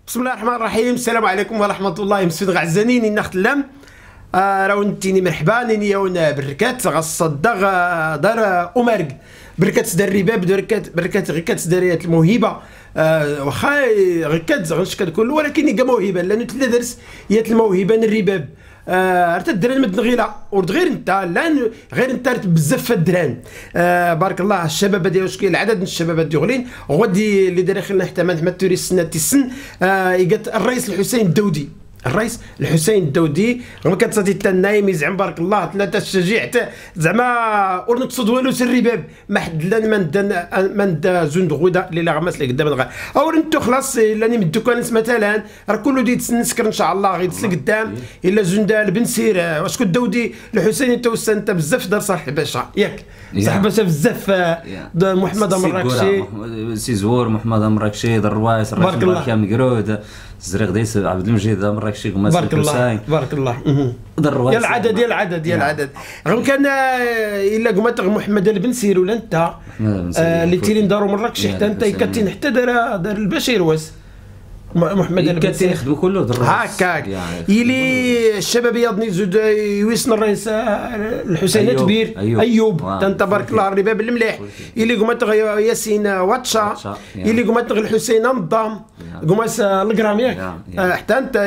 بسم الله الرحمن الرحيم. السلام عليكم ورحمة الله مسفيد غعزانين ناخت اللام. راهو نتيني مرحبا نيني يون بركات غصدغ دار أمرق بركات دار الرباب بركات غكات داريات الموهبة. واخا غكات غنشكد كله ولكن يلقى موهبة لأنه تلا درس يات الموهبة الرباب. رتا الدران مد غيلا ورد غير انت لان غير انت بزاف الدران. بارك الله الشباب ديال شكون العدد من الشباب ديالين غادي اللي داخلنا حتى ما توري سنه تسن. يقات الرئيس الحسين الدودي الرئيس الحسين الدودي ما كتصدي حتى النايم يزعم بارك الله ثلاثه الشجيع زعما ورنقصد والو سر الرباب ما حد لا من دا زند غودا اللي لا غمس اللي قدام الغا او انتو خلاص الا مدو كانت مثلا راه كله دي تسنسكر ان شاء الله غيدس قدام الا زندال بن سير واسكو الدودي الحسين انت بزاف دار صالح الباشا ياك صاحب باشا بزاف محمد مراكشي سي زور محمد مراكشي الروايس بارك الله كام قرود الزريق ديس عبد المجيد مراكشي بارك الله بارك الله يا العدد يا العدد يا العدد غير كان الا قمت محمد بن سير ولا انت اللي تيرين دارو مراكش حتى انت كاتين حتى دار البشير واس محمد بن سير يخدموا كله هكاك يلي الشباب ياضني زود يويسن الرئيس الحسين تبير ايوب انت بارك الله الرباب المليح يلي قمت ياسين واتشا يلي قمت الحسين نظام قماس القرام ياك حتى انت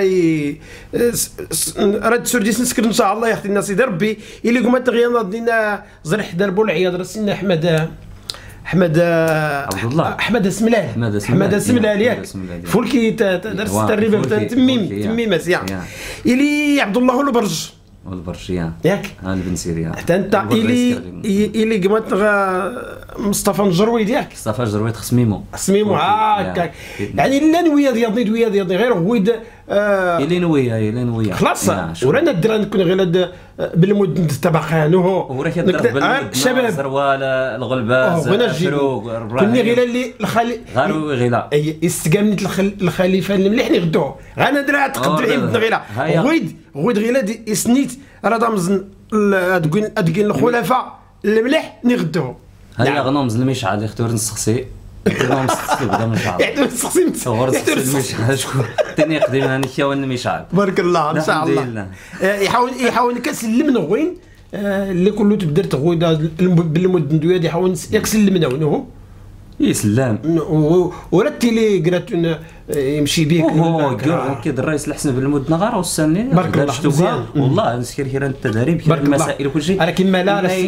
رد سرديس نسكر ان شاء الله يا اختي الناس ربي يلي قمت غير دينا زرح دربو العياض رسلنا احمد عبد الله احمد اسملال احمد اسملال ياك فولكي درس الرباب تميم مزيان يلي عبد الله البرج ياك بن سيريا حتى انت الي قمت مصطفى الجرويد ياك مصطفى الجرويد خصميمو هكاك يعني لا نويا ديالي غير غويد الي نويا خلاص ورانا الدران كنا غير بالمدن تبقان وراه كيضرب شباب زروال الغلباز الفروق كنا غير اللي الخلي غارو غيلا استقامني الخليفه المليح نغدوه غانا درا تقدر عيب غيلا غويد غيلا سنيت راه دامزن ادكين الخلفاء المليح نغدوه هيا غنومز المشعل يختار نسخسي غنومز بدا مشعل يحتو نسخسي صور المشعل شكون تاني يقدم انا كيوان المشعل بارك الله ان شاء الله يحاول كسلمنا وين اللي كله تبدر تغويدا بالمدن دويا يحاول يكسلمنا وينو يسلم ورتي لي قرات يمشي بيك كيد الرئيس الحسن بالمدن غار والسني بارك الله والله نسكر كيرا التدريب كيرا المسائل وكل شيء انا كيما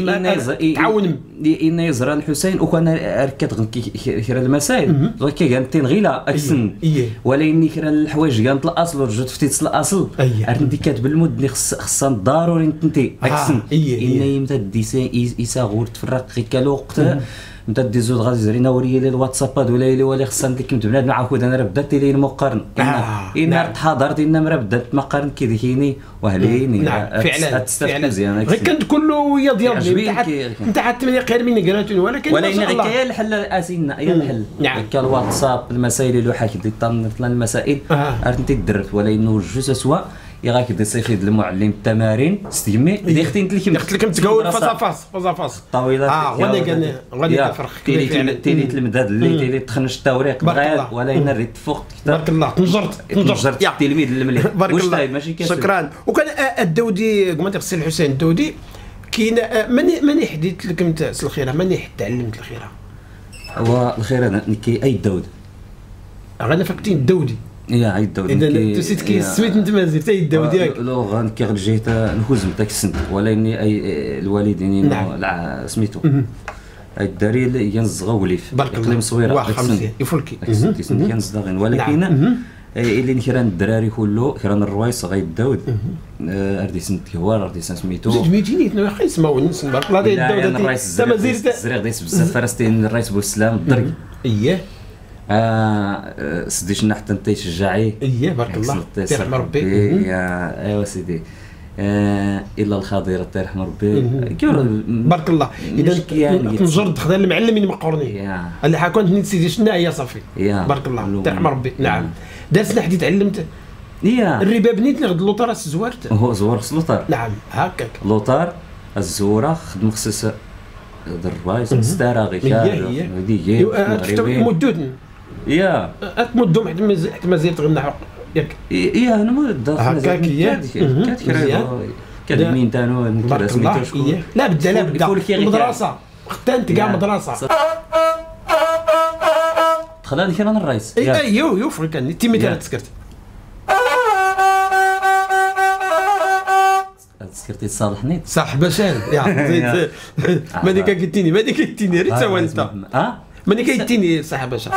لا تعاون ان يزرع الحسين وكان ركات كيرا المسائل كيغانتين غيلا اكسن ولكن كيرا الحوايج كانت الاصل ورجعت فتيت الاصل عرفتي كاتب المدن خصها ضروري انت اكسن ان يمتد يسا غور تفرق غير كالوقت انت ديزود غادي زرينا وريا لي الواتسابات ولا خصها ديك بنادم معاود انا راه بدات لي المقارن ان حضرت ان راه بدات مقارن كي ديكيني وهليني فعلا مزيان غير كنت كله ويا ديال انت حتى من قارمين قراتون ولكن غير كاين الحل اسينا هي الحل كان الواتساب المسائل اللي حاكي دي طن المسائل عرفتي درت ولكن جوج سوا يغاك دي صيفيد المعلم التمارين استجمي دي اختي انت اللي قلت لكم تقول فاس طويله غادي تفرق تيلي تلمداد اللي تيلي تخنش التوريق بغير ولا نريت فوق بارك الله تنجرت التلميذ المليح بارك الله ماشي شكرا. وكان الدودي قمت غسل الحسين الدودي كاين ماني حديت لك انت الخيره ماني تعلمت الخيره هو الخيره كي اي الدود غانا فكتين الدودي يا عيد الدودي اذا تسيت كي سويت انت مازال حتى الدودي ياك لو غان كي جيت نهزم داك السن ولكني اي الوالدين سميتو الداري اللي ينزغ وليف اقليم صغيره يفلكي كينزغ ولكن اللي كيران الدراري كله كيران الروايس غيبداو اردي سنت كيوار اردي سميتو زيد ميتيني حنا يسمعوا نسمع بارك الله ديال الدوله حتى مازال الزريق ديس بزاف فرستين الرئيس بوسلام الدري اييه سديشنا حتى انت شجاعي بارك الله يرحم ربي ايوا سيدي الا الخضيره يرحم ربي بارك الله اذا تنجرد خدام المعلمين مقورني اللي حكونت نيت سيدي شنا هي صافي بارك الله يرحم ربي. نعم دارسنا حديت علمت الرباب نيت نغد لوطار زوارت هو زوار خص لوطار نعم هكاك لوطار الزوره خدم خصيص الروايس ستاره غير هي مدود يا تمدهم حتى مازال تغنى ياك يا انا مود هكاك هي كان تانو بارك الله. لا بدا المدرسه حتى انت كاع مدرسه خلاني كان الرئيس ايوا كان تيمي تاع تسكرت تسكرتي صالحني صالح بشار يا ماني كيتيني ريت هو انت ماني كيتيني صاحب بشار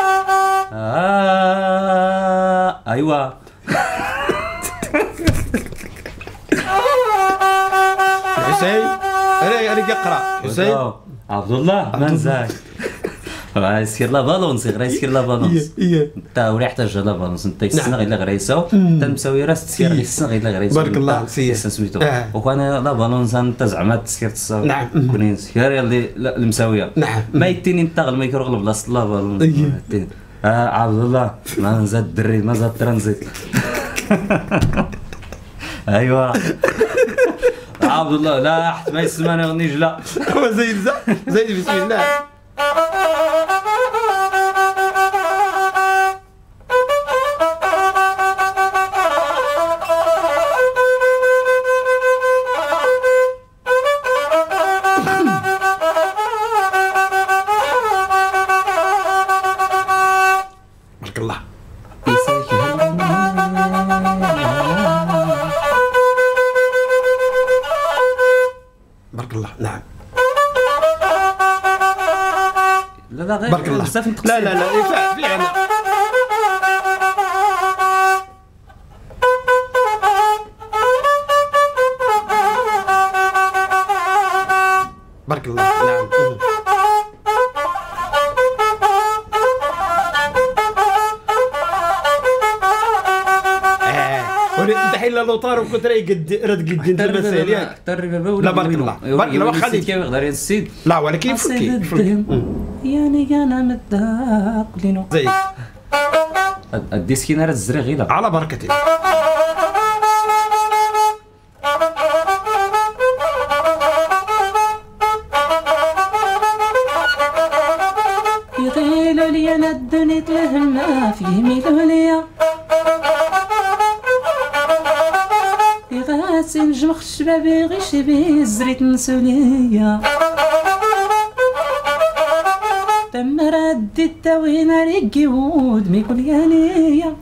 ايوا حسين راه يقرا حسين عبد الله منزاك يسكر لا بالونس يسكر لا بالونس تا وري يحتاج لا بالونس انت يسنا غير غريسه تا مساوي راس تسكر غير يسنا غير غريسه بارك الله سي سميتو وكان لا بالونس انت زعما تسكر تصاوب نعم كونين سكر اللي المساويه نعم ما يتيني انت الميكرو غلب بلاصه لا بالونس عبد الله ما زاد الدري ما زاد ترانزيت ايوا عبد الله لا حتى ما يسمى انا غني جلا هو زيد بسم الله بارك الله بارك الله نعم لا غير بارك الله لا في انا بارك الله نعم انت حيل لوطار وكنت راهي قد المسائل ياك حتى الربابه لا بارك الله واخا السيد كيف يقدر السيد لا ولكن يفك يعني انا مداق لينو زي الديسكينه راه الزري غير على بركه الله يطيلوا لي انا الدنيا تلهمنا فيه ميلوا ليا يغاسي نجمخ الشبابي غيشي بيه الزريت نسوليا تم ردي التاوينة ريقي ود ميقول يانيا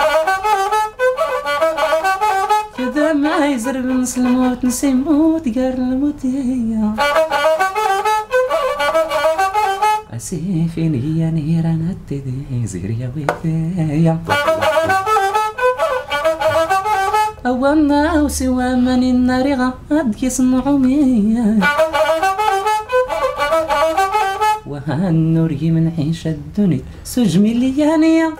كذا ما يزرب نسلموت نسيموت قار الموتيا أسيفين هي نيران التدي زيريا ويفيا أولنا وسوى من النار غاد يصنعوا ميا وهالنوري من عيش الدنيا سجمي ليانيا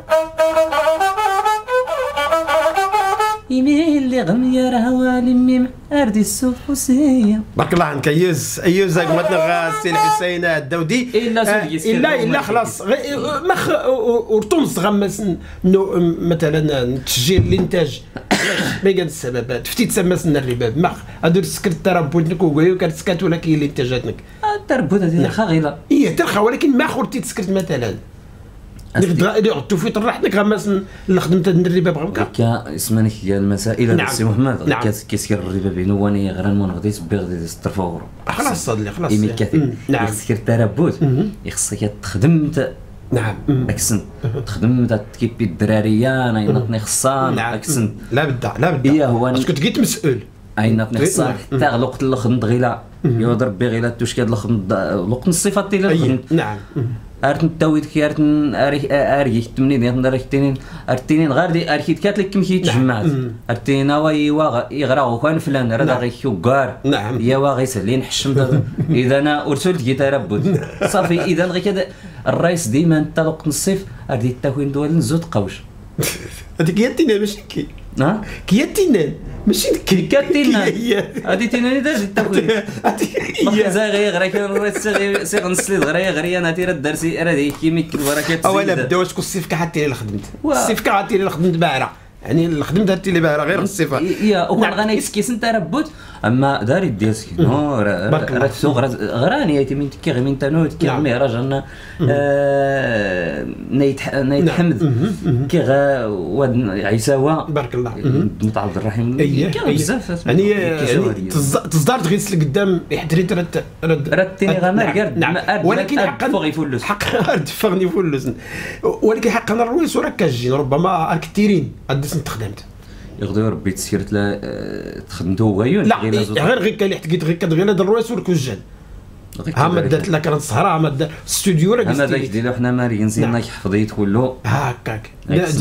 يميل اللي غمير هوالي ميم أردي السفوسية بارك الله عنك ايوز قمتنا السي الحسين الدودي الا خلاص ورتونس غمس مثلا تسجيل الانتاج ما كان السبب تفتيت سماسنا الرباب ما هادو سكرت تربوتنك وكاي وكانت سكات ولا كاين الانتاجاتك التربوت هذه خاغله ترخى ولكن ما خرتي تسكرت مثلا اللي غدتو في طرحتك غمس اللي خدمت الرباب غمكا اسمعني هي المسائل السي محمد كيسكر الرباب بينواني غير المون غادي تبي غادي تسترفور خلاص صدلي خلاص يمي كاتب يسكر التربوت يخصك تخدم نعم اكسن تخدم تكيبي الدراريه انا ينطني خصان اكسن لا بدا هي هو باسكو تجيت مسؤول عيناتني خصان حتى الوقت اللي خدمت غيلا يضرب بي غيلا توشكاد اللي خدمت الوقت الصفات اللي خدمت نعم ارتن تاويت كي ارتن اري تمني ديال ارتينين ارتينين غير دي اركيت كاتلك كم كيتجمعات ارتينا ويوا يغرا وكان فلان راه غي كوكار نعم يا واغي سلين حشم اذا انا ارسلت كي تربت صافي اذا غير كذا الرئيس ديما انت وقت الصيف ردي التكوين دول نزود قوش هذيك هي التينان ماشي كي ها كي التينان ماشي كي كاتينان هذه تينان داز التكوين ما زي غير كان الرئيس سي غنسلي غير انا تيرا الدرسي راه كيميك البركات اولا بدا واش الصيف كحتي اللي خدمت الصيف كحتي اللي خدمت باعره يعني الخدمه درتي اللي باها غير الصفه يا وكان غنيت كيس انت ربوت اما داري ديالك نو راه السوق غراني ايتي من تكي غير من تانو تكي المهرج انا نايت حمد كي غا واد عيساوه بارك الله بنت عبد الرحيم كاين بزاف يعني تصدرت غير لقدام يحضري ردتيني غمار كاع ولكن حقا دفغني فلوس ولكن حقا الرويس وراه كاجين ربما كثيرين غاديس تخدمت يغدو ربي تسيرت لا تخدمتو غيون لا غير كان حكيت غير كتغير هذا الرويس والكوجان ها ما دات لك راه الصحراء ما دات الاستوديو راه انا داك ديالو حنا ماريين زينك حفظيت كله هكاك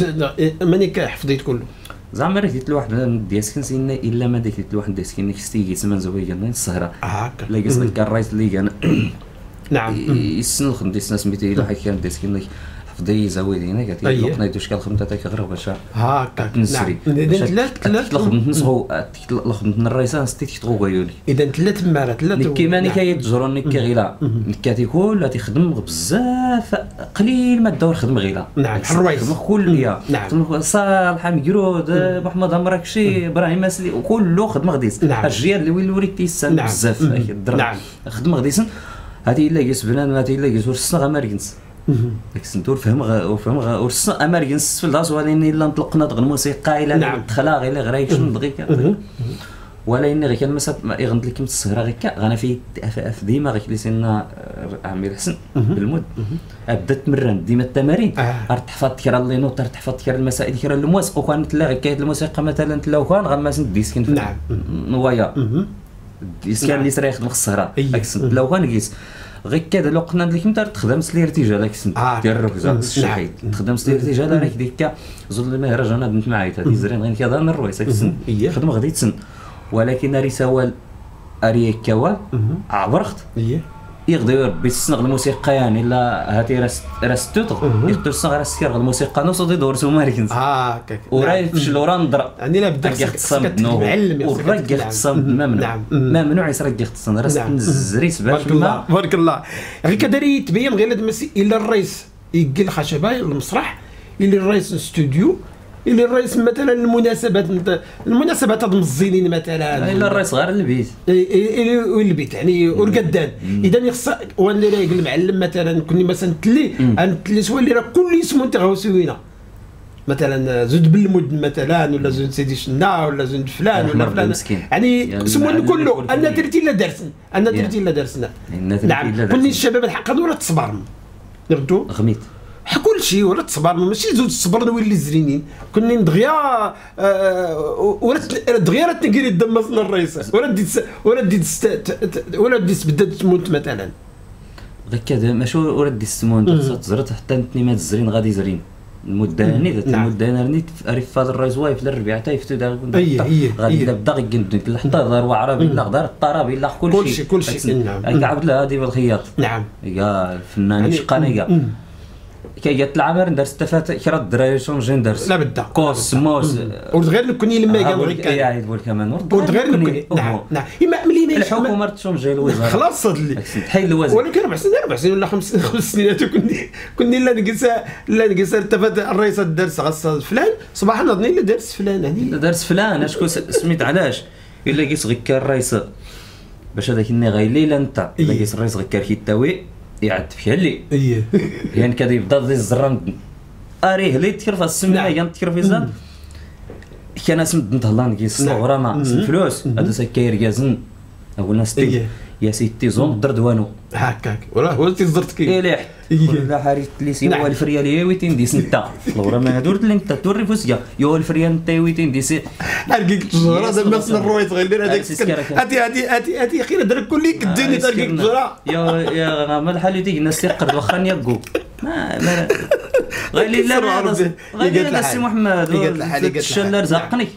ماني حفظيت كله زعما راه قلت لواحد دياسكن سينا الا ما ديك قلت لواحد دياسكن كستي زمان زوين الصحراء هكا لا قصدك كان الرئيس اللي كان نعم يسن الخدمه ديال الناس سميتو الا كان دياسكن حفظي زويدينا قالت لي لو قنايتوش كالخدمه تاعك غير باش هكاك نسري اذا ثلاث الخدمه نسغو الخدمه الرئيسه ستيك تغو غيولي اذا ثلاث مرات ثلاث كيما ني كيتجرون ني كيغيلا نكاتي كل تيخدم بزاف قليل ما داور خدم غيلا نعم الرويس كليا صالحه مقرود محمد مراكشي ابراهيم مسلي وكله خدمه غديس الجيال اللي وين وريت تيسان بزاف نعم خدمه غديس هذه الا قيس بنان هذه الا قيس ورسنا غماركنس داك السنتور فهم ورسنا اماركنس في الداس ولكن الا نطلقنا دغ الموسيقى الا دخلها غير غريك شنو دقيقه ولكن غير كان مسات يغنط لك السهره غير انا في ديما غير لسنا عمي الحسن بالمود بدات تمرن ديما التمارين تحفظ كرا لي نوت تحفظ كرا المسائل كرا الموسيقى وكانت لا غير الموسيقى مثلا لو كان غماس ديسكن نعم نوايا ديسكن اللي سرا يخدم السهره داك السنت لو كان قيس غير كذا لو قلنا لك انت تخدم الارتجال داك السنت ديال الركزه الشحيد تخدم الارتجال راك ديك زول المهرجان انا بنت معايا هذه زرين غير كذا من الرويس داك السنت خدمه غادي تسن ولكن رسوال اريكوا عبرخت يقدر ربي يصنغ الموسيقى يعني لا هاتي راستوتغ يقدر يصنغ السير الموسيقى نوص دور سوماركنز هكاك وراي في شلوران يعني لا بدك كتعلم وراك يختصم ممنوع يسرق يختصم راس الزريس باش بارك الله غير كداري تبين غير هذا الا الرئيس يقل الخشبه المسرح اللي الرئيس استوديو اللي الرئيس مثلا المناسبات هاد مزينين مثلا الا الرئيس غير البيت البيت يعني والقدان اذا يخص ولا يقول المعلم مثلا كوني مثلا تلي سوا اللي راه كل اسمه انت غاو سوينا مثلا زود بالمدن مثلا ولا زود سيدي شنا ولا زود فلان ولا فلان يعني سمون كله انا درتي لا درسنا انا درتي لا درسنا نعم كل الشباب الحق ولا تصبر نردو غميت كل شيء ولا تصبر ماشي زود تصبر ولا زرينين كنا دغيا ولا دغيا راه تنقري الدم اصلا الرئيس ولا ديت بدات تموت مثلا غير كذا ماشي ولا ديت تموت تزرت حتى انتني ما تزرين غادي زرين المداني المداني عرف هذا الرئيس واقف للربيع حتى يفتو دا غادي بدا غيقد حتى دار وعربي لا غدار الطرابي لا كل شيء نعم عاود لها هذه بالخياط نعم يا الفنان شقاني كي جات العمر درس تفات كرا الدراري شونجين درس لا بدا كوس موس ودغير نكوني لما قالوا لك يا بول كمان ودغير نكوني نعم اما ملي الحكومه تشونجي الوزاره خلاص صد لي حي الوزاره ولكن 4 سنين ولا 5 سنين كني لا نقص تفات الرئيس الدرس غص فلان صباح نظني لا درس فلان يعني درس فلان اشكون سميت علاش الا قيس غير الرئيس باش هذاك الني غايلي انت الا قيس الرئيس غير كيتاوي يعد فيها اللي يعني كذا يبدا ذي الزران اريه لي تكرف السمنه يعني تكرف يزال كان اسم نتهلان كيس الغرامه الفلوس هذا سكاير كازن اول ناس يا سيتي زون دردوانو هكاك ولا هو تزرت كي ليح ولا حريت لي سي هو الفريال يا ويتين دي سنتا الغرامه دورت لي انت توري فوسيا يا الفريال انت ويتين دي سي ارقيك الجزره هذا مثل الرويت غير هذاك هاتي اخيرا درك كلي كديني ترقيك الجزره يا غرامه الحال ديك الناس يقرد واخا يقو ما غير لا غير السي محمد الشلال زقني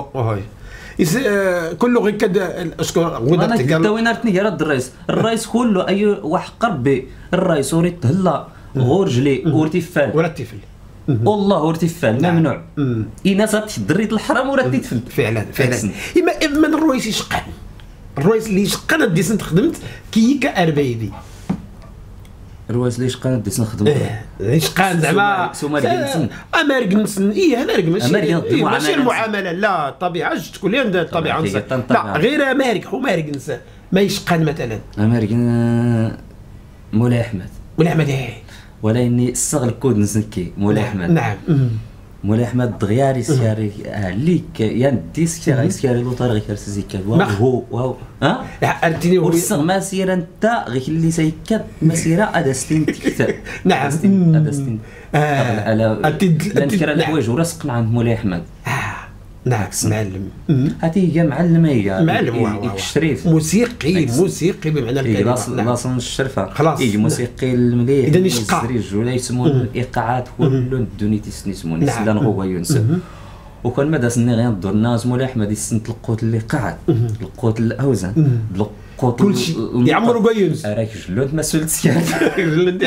كله غير كذا اشكون غدا تقال وين رتني رد الرئيس كله اي واحد قربي الرئيس وريت هلا غور رجلي ورتفال ولا تفل والله ورتفال ممنوع ناس تدريت الحرام ولا تفل فعلا اما الرئيس يشقن الرئيس اللي يشقن ديسنت خدمت كي كاربيبي رواس ليش قان ديت نخدم ليش قان زعما سوماركنسن اماركنسن هذا ماشي المعامله لا الطبيعه تكون لي عندها الطبيعه لا غير اماركنس ما يشقان مثلا اماركن مولاي احمد ولا اني الصغر كود نسنكي مولاي احمد نعم مولاي احمد دغياري سياري عليك يا ديسك غير سياري لو طريق سيكا واو ها عرفتيني ورسغ مسيره انت غير اللي سيكا مسيره ادستين تكتب نعم ادستين على نذكر الحوايج ورسق عند مولاي احمد نعم معلم هذه هي معلمه هي معلم الشريف موسيقي بمعنى الكلمه لاصن الشرفه خلاص موسيقي المليح اذا يشقى ولا يسمون الايقاعات كل دوني تسمون سلان هو ينسى وكان مدى سني غير دور الناس مولاي احمد يسنت القوت اللي قاعد القوت الاوزان القوت كلشي يعمروا بيونس راك جلوت مسؤول سياد جلوت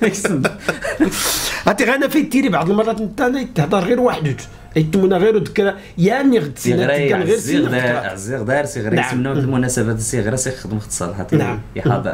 عرفتي غانا فين تيري بعض المرات انت تهضر غير وحدك يتمنى غير ذكر يعني غتسينا كان غير عزير دار صغير يسمنوا المناسبات الصغيره سيخدم اختصاصات يحاضر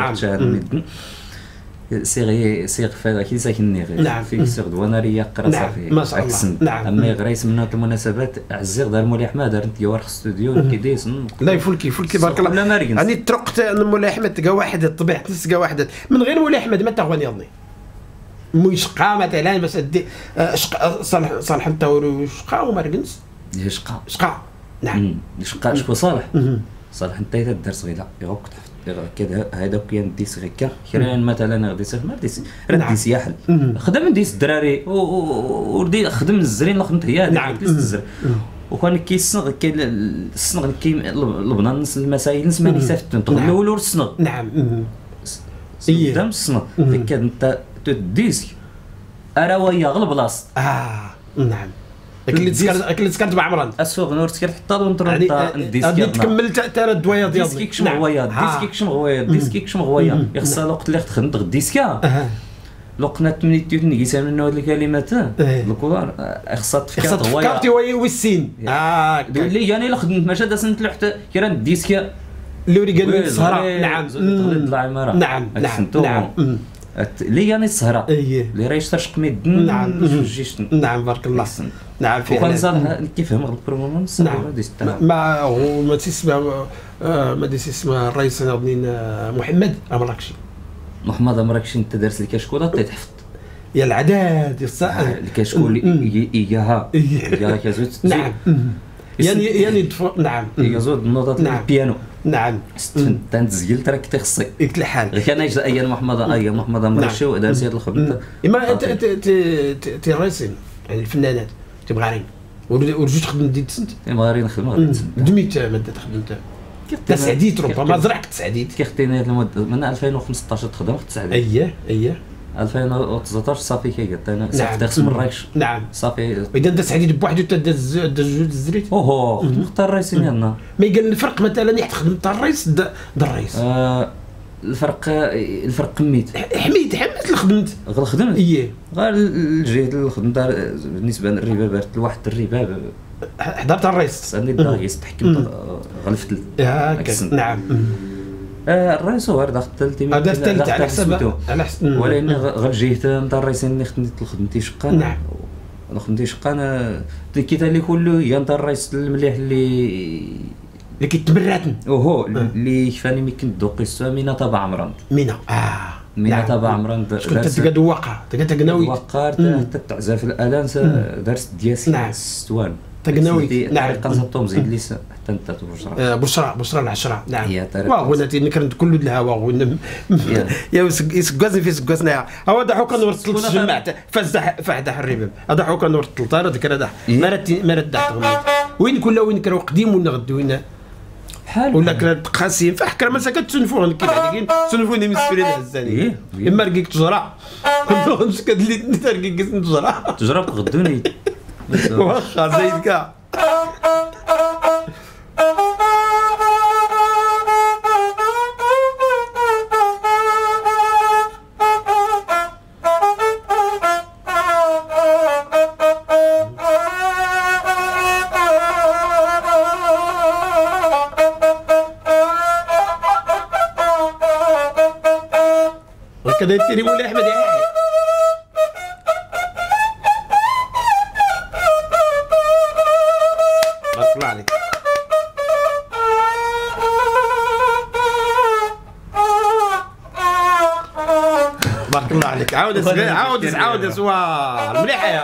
صيغ فادا كي ساكنني غير في صيغ دواناريه قرا صافي ما شاء الله اما غير يسمنوا المناسبات عزير دار مولاي احمد دار انت ورخ استوديو كيديس لا فلكي بارك الله راني ترقت مولاي احمد تلقى واحد طبيعه تلقى واحد من غير مولاي احمد ما تغني يضني مشقى مثلا باش دي صالح الثوري شقى وماركنس شقى نعم شقى صالح انت دار صغيره يغوك كذا هذا كان ديس غيكا كيران مثلا غادي يصير ما ديس ديس ياحل خدم ديس الدراري وردي خدم الزرين اللي خدمت هي هذيك الزر وكان كيصنغ الصنغ لبنان نص المسائل نسمع نسافت نتغلو الاول الصنغ نعم قدام الصنغ هكا انت تديسك اراويه غل بلاص نعم اللي تذكرت مع عمران السوق نور تذكرت حتى نطرو نديسك غادي تكمل تاع الدوايا ديال ديسكيك شم غويا يخصها الوقت اللي خدمت غديسكا لقنا تمنيت نقيسها من هاد الكلمات الكبار خصها تفكرتي والسين اللي يعني الا خدمت ماشي دا سنت حتى كيران ديسكا اللي وري قال لي السهره نعم اللي يعني السهره اللي راه يشترش ميدن نعم بارك الله نعم في وكان صالح كيفهم البرومونس ما تسمى الرئيس محمد امراكشي انت دارس الكشكوله تحفظ يا العداد الكشكول اياها كازوت نعم يعني نعم يزود نوطات البيانو نعم استفدت زقلت راك تخصي قلت الحال غير كان يجي ايام محمد امرشي ودارس هذا الخبط اما انت الرئيسين يعني الفنانات تبغى غارين ورجعت خدمت ديت سنت تبغى نخدم دميت ماده خدمت تسعديت ربما زرعك تسعديت كيختيني هذه المده من 2015 تخدم تسعديت اييه 2019 صافي كيقط انا صافي خصم مراكش نعم صافي واذا انت سعديت بوحدو انت داز جوج الزريت نختار الرئيس ديالنا ما قال الفرق مثلا حيت خدمت الرئيس دا الرئيس الفرق حميت اللي خدمت غير الجهد اللي خدمت بالنسبه للربابات لواحد الرباب حضرت الرئيس عندي الرئيس تحكمت غلفت نعم الرئيس هو داخل الثالث على حسب ولكن غير جهت نتاع الرئيسين اللي خدمتي شقا نعم خدمتي شقا انا كيتا اللي كله هي نتاع الرئيس المليح اللي كيتبراتن اللي كفاني مي كنت دوقي مينا تبع عمران مينا تبع عمران كنت تلقى دواقه تلقى تقناوي وقار حتى تعزف الالان درس دياسي الستوان تقناوي نعم قنصتهم زيد لي حتى انت بشرى العشره نعم واو انا نكرت كل الهوا وين يا يسقزني في سقزنا هو ضحوا كان ورث الجماعه فهدا الرباب هذا حو كان ورث الطار ذكر هذا مرات دحت وين وين كانوا قديم ولا غد وين بحال ولا كانت قاسيين فحكرا ما كتسنفوهم كيف عليك تسنفوني مسؤولين هزاني اما رقيك تجرى كنت كدلي ترقيك تجرى غدوني واخا زايد كاع كذا يتيري مولاي احمد يحيى بارك الله عليك. بارك الله عليك. عاود سوار مليحه يا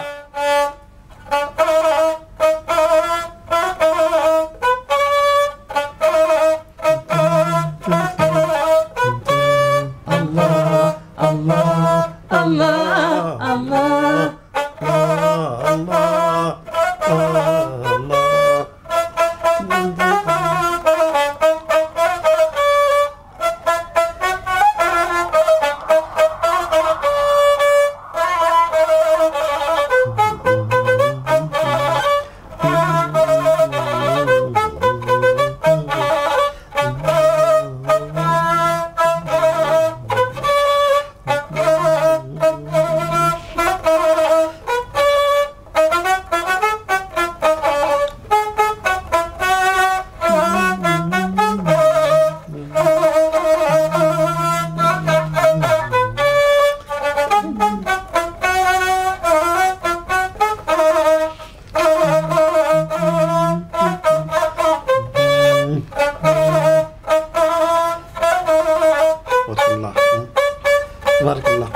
تبارك الله.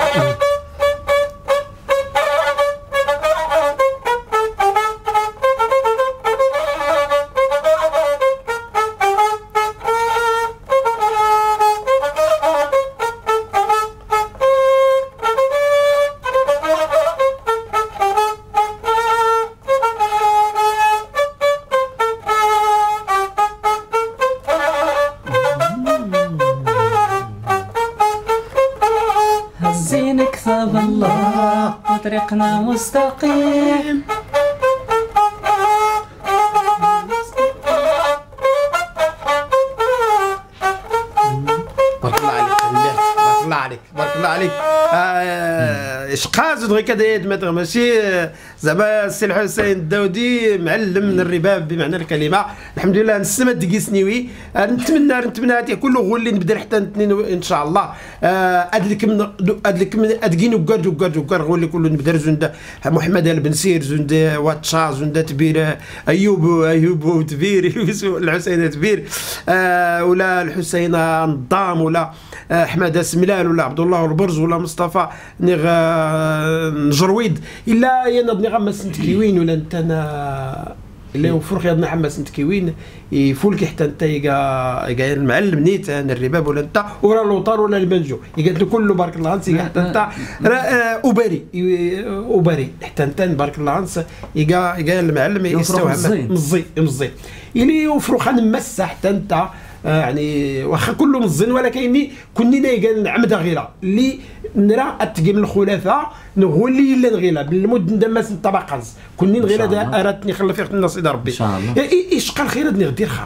هزين كتاب الله وطريقنا مستقيم. بارك الله عليك بارك الله عليك بارك الله عليك. شقا زود غير كذا يد ماشي زعما السي الحسين الداودي معلم من الرباب بمعنى الكلمه. الحمد لله نسمى دقي سنيوي. نتمنى هاتي كله غول اللي نبدا حتى الاثنين ان شاء الله. ادلك ادقين وكار غول اللي كله نبدا زند محمد البنسير زند واتشا زند تبير ايوب تبير الحسين تبير ولا الحسين نظام ولا احمد سملال ولا عبد الله البرز ولا مصطفى نجرويد الا ينا بني غمس نتكيوين ولا انت انا اللي وفرخ يا حماس نتكيوين يفولك حتى انت يقا المعلم نيت انا الرباب ولا انت ورا الوطار ولا البنجو يقال له كله بارك الله عنك حتى انت اوبري حتى انت بارك الله عنك يقا المعلم يستوعب مزي اللي وفرخ نمس حتى انت يعني واخا كله مزن ولكن كنا قال نعمد غيره اللي نرى اتقي من الخلفاء نغولي الا نغيلا بالمد ندمس الطبقز كوني نغيلا اردتني خلى فيك النصيد ربي ان شاء الله. يشقى الخير دني غدير خا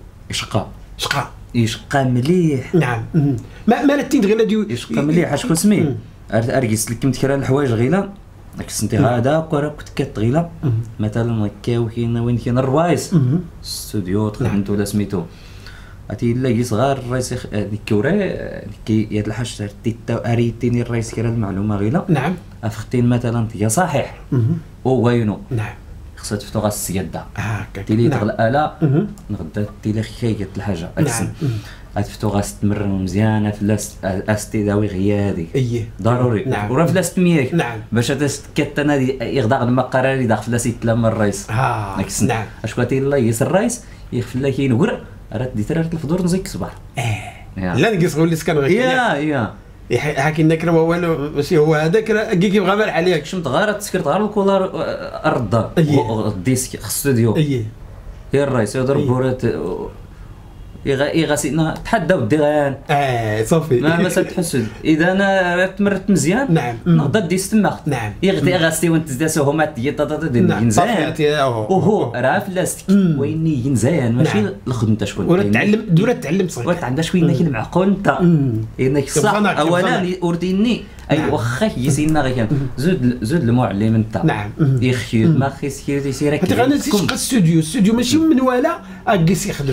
يشقى مليح. نعم ما تين غيلا ديو يشقى مليح. اش كنسمي ارقص لك كنت كرا الحوايج غيلا داك السنتي هذا كره كنت كتغيلا مثلا هكا وين كاين الروايس استوديو تخدمت ولا سميتو عرفتي الا كي صغار الرئيس ديك كي يا الحاج اريتيني الرئيس كرا المعلومه غيلا. نعم افختين مثلا يا صحيح وغاينو. نعم خصها تفتو غا السياده هكا تيلي تغل الاله نغدا تيلي خيكت الحاجه احسن. غتفتو غا تمرن مزيانه فلاس استداوي غيادي ضروري ورا فلاس تميك باش تكتنا يغدا المقراري داخل فلاس يتلم الرئيس احسن. اش كاتي الله يسر الرئيس يخفل لك ينقر راه ديت راه الفطور نزيك الصباح لا نقص غولي سكان غير يا حاكي نكره والو ماشي هو هذاك راه كيكي بغا مال عليك شمت غير تسكرت غير الكولار الردا الديسك الاستوديو يا الرئيس يضرب بورات يغاسينا تحداو الدغان صافي ما تحسد اذا انا تمرت مزيان. نعم نقدر ديس تما يغدي غاسي وانت تزاسو هما ينزان وهو راه فلاستيك ويني ينزان ماشي الخدمه شكون ولا تعلم صغير ولا عندها شويه كاين معقول انت انك صح اولا اورديني اي واخا يسينا غير زود المعلم انت. نعم يخير ما خيس يسير حتى غنسيش الاستوديو ماشي من ولا اكيس يخدم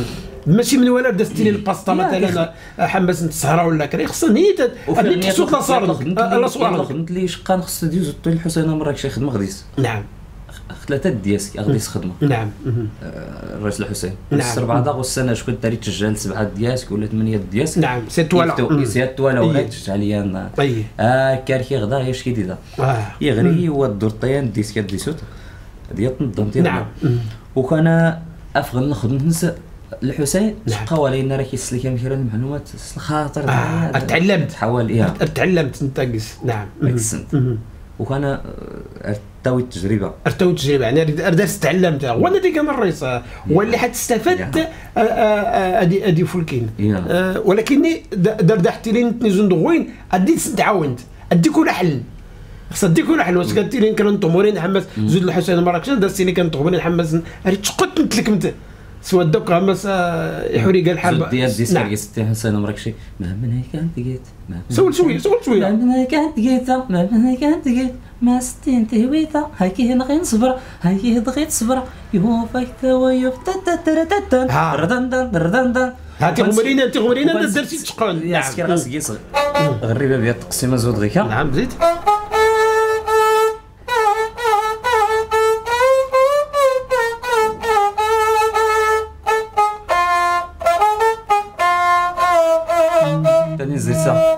ماشي من ولا دازتي لي الباستا مثلا حماس السهره ولا كري خصها نيت هذه تحسو لا صار لا صوار خدمت لي شقان خص تدوز طول الحسين مراكش خدمه غديس. نعم 3 دياسك غديس خدمه. نعم الرئيس الحسين. نعم 4 داغ والسنه شكون تاري تسجل 7 دياسك ولا 8 دياسك. نعم سي تولا سي تولا ولا تشجع ليا كاركي غدا اش كيدير يغري هو الدور طيان ديسك ديسوت ديال تنظم نعم وكان افغل نخدم ننسى الحسين شقا ولينا راه كيسلك مثلا المعلومات الخاطر تعلمت حوالي تعلمت نتاكس. نعم وكان ارتوي التجربه يعني درت تعلمت وانا ديك انا الرئيس هو اللي حتستفاد ادي فولكين ولكني دردحتي لي نتنزون دوين اديت تعاونت اديك ولا حل خصها ديك ولا حل واش قالتي لي كانوا طمورين حماس زود الحسين مراكش درتي لي كنطغبني حماس راه تشقت نتلكمت سوا دوك حماس يحوري قال حرب ديال ديسك ستي حسين مراكشي ما كانت لقيت سول شويه ما كانت لقيت ما كانت لقيت ما ستين تهويتا هاكي نغي نصبر هاكي بغيت صبر يوفاك تويوف تتتتتن ردندن ردندن هاتي غمرينا انت غمرينا درتي تشقون. نعم سكر راسك يصغر غريبه بها التقسيمه زود غيكا. نعم زيد تاني زيسا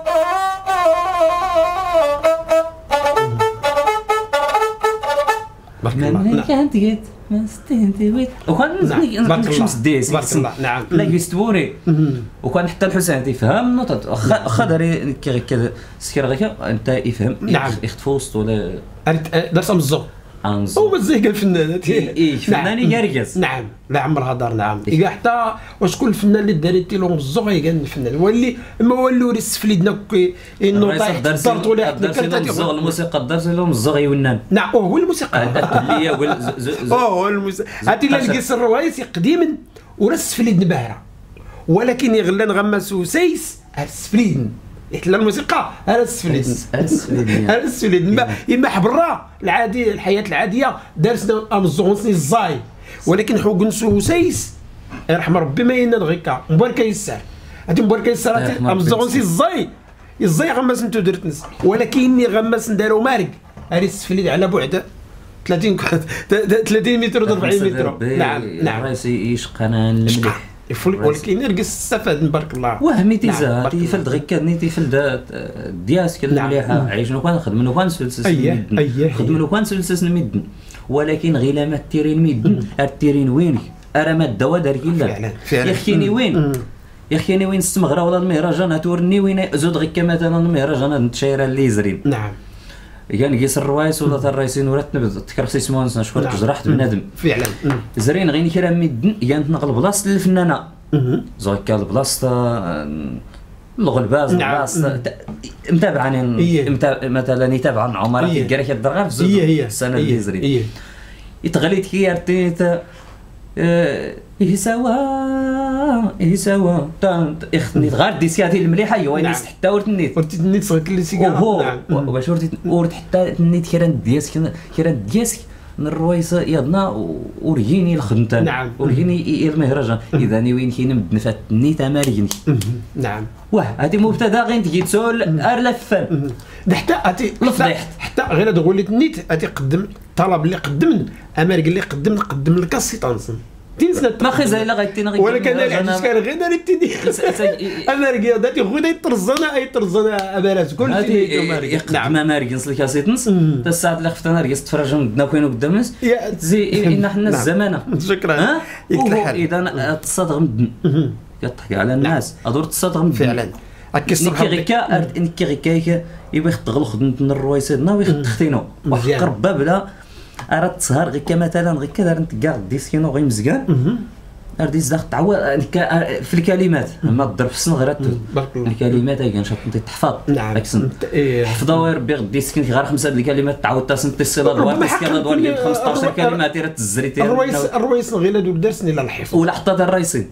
ما كانت قيت ما ستنتي ويت وكان نمشي ديس نعم لا يستوري وكان حتى الحسين تيفهم النقطه واخا داري كذا سكر غير انت يفهم يخطف وسط ولا درت مزق هو مزيق الفنان فناني كاركاس. نعم لا عمرها دار. نعم إذا حتى وشكون الفنان اللي داريتي له مزق قال الفنان واللي ما والو السفليدنا انه طايح درت ولا مزق الموسيقى درت له مزق يونان. نعم هو الموسيقى هو الموسيقى هاتي لا نقيس الروايس قديما ورا السفليد باهره ولكن يغلى نغمس وسيس السفليد إحنا الموسيقى هذا السفليد إما حبرا العادي الحياة العادية دارسنا أمزونسني الزاي ولكن حوق نسو سيس يرحم ربي ما يناد غيكا مباركة يسار هاتي مباركة يسار أمزونسي الزاي غمس نتو درت نس ولكني غمس ندارو مارك هذه السفليد على بعد 30 متر و 40 متر. نعم راسي يشقنا المليح ولكن يرقص استفاد نبارك الله وهمي تيزا تيفلد غير كان تيفلد دياس كان مليحه عايش نو كان خدم نو كان سلسس خدم نو كان سلسس نمدن ولكن غير ما التيرين ميدن التيرين وين ارا ما الدواء دار كيلا يخيني وين يخيني وين السمغره ولا المهرجان تورني وين زود غير مثلا المهرجان نتشايره اللي يزرين. نعم يعني قيس الروايس ولا الرئيسين ولا تنبذ تكرسي سمون شكون جرحت بنادم فعلا زرين غير كلام ميدن يعني تنقل بلاصه الفنانه زوج كان بلاصه الغلباز بلاصه متابعني مثلا يتابع عمر كيقرا كيضرغ في زوج السنه اللي زرين يتغليت كي ارتيت إيه سوا اختني غير ديسياتي المليحه هي وين حتى ورتنيت صغير كل شيء باش ورت حتى نيت كيران دياسك من الرويصه يضنا ورجيني الخدمتان. نعم ورجيني المهرجان اذا وين كاين مدنفات نيت ماريني. نعم هاتي مبتدا غير تجي تسول ارلفان حتى هاتي حتى غير تقول لي نيت هاتي قدم الطلب اللي قدم امريكا اللي قدم لك السيطانس تنسى ما خزا الا غيتينا غير ولكن انا العجز كان غير داري تدي امريكا داتي غدا يطرزنا ابارات كل شيء يقدم امريكا نسلك اسيتنس حتى الساعه اللي خفت انا رقصت تفرج ندنا كاين قدام الناس زي ان حنا الزمانه شكرا اذا تصادغ مدن كتضحك على الناس ادور تصادغ فعلا نكي غيكا يبغي يخدغ خدمت الرويسيدنا ويختينو واحد قرب بلا اراد تسهر غير كمثلا غير كذا نتكاع ديسكينو غير مزيان ارديس داخل تعود في الكلمات ما تضرب في السن غير الكلمات هي كنشاط انت تحفظ. نعم حفظها ويربي غدي سكن غير 5 الكلمات تعود تاسنت الصله دوار تسكر دوار 15 كلمه تيرا تزري الرويس غير دوك درسني لا الحفظ ولا حتى الرئيسين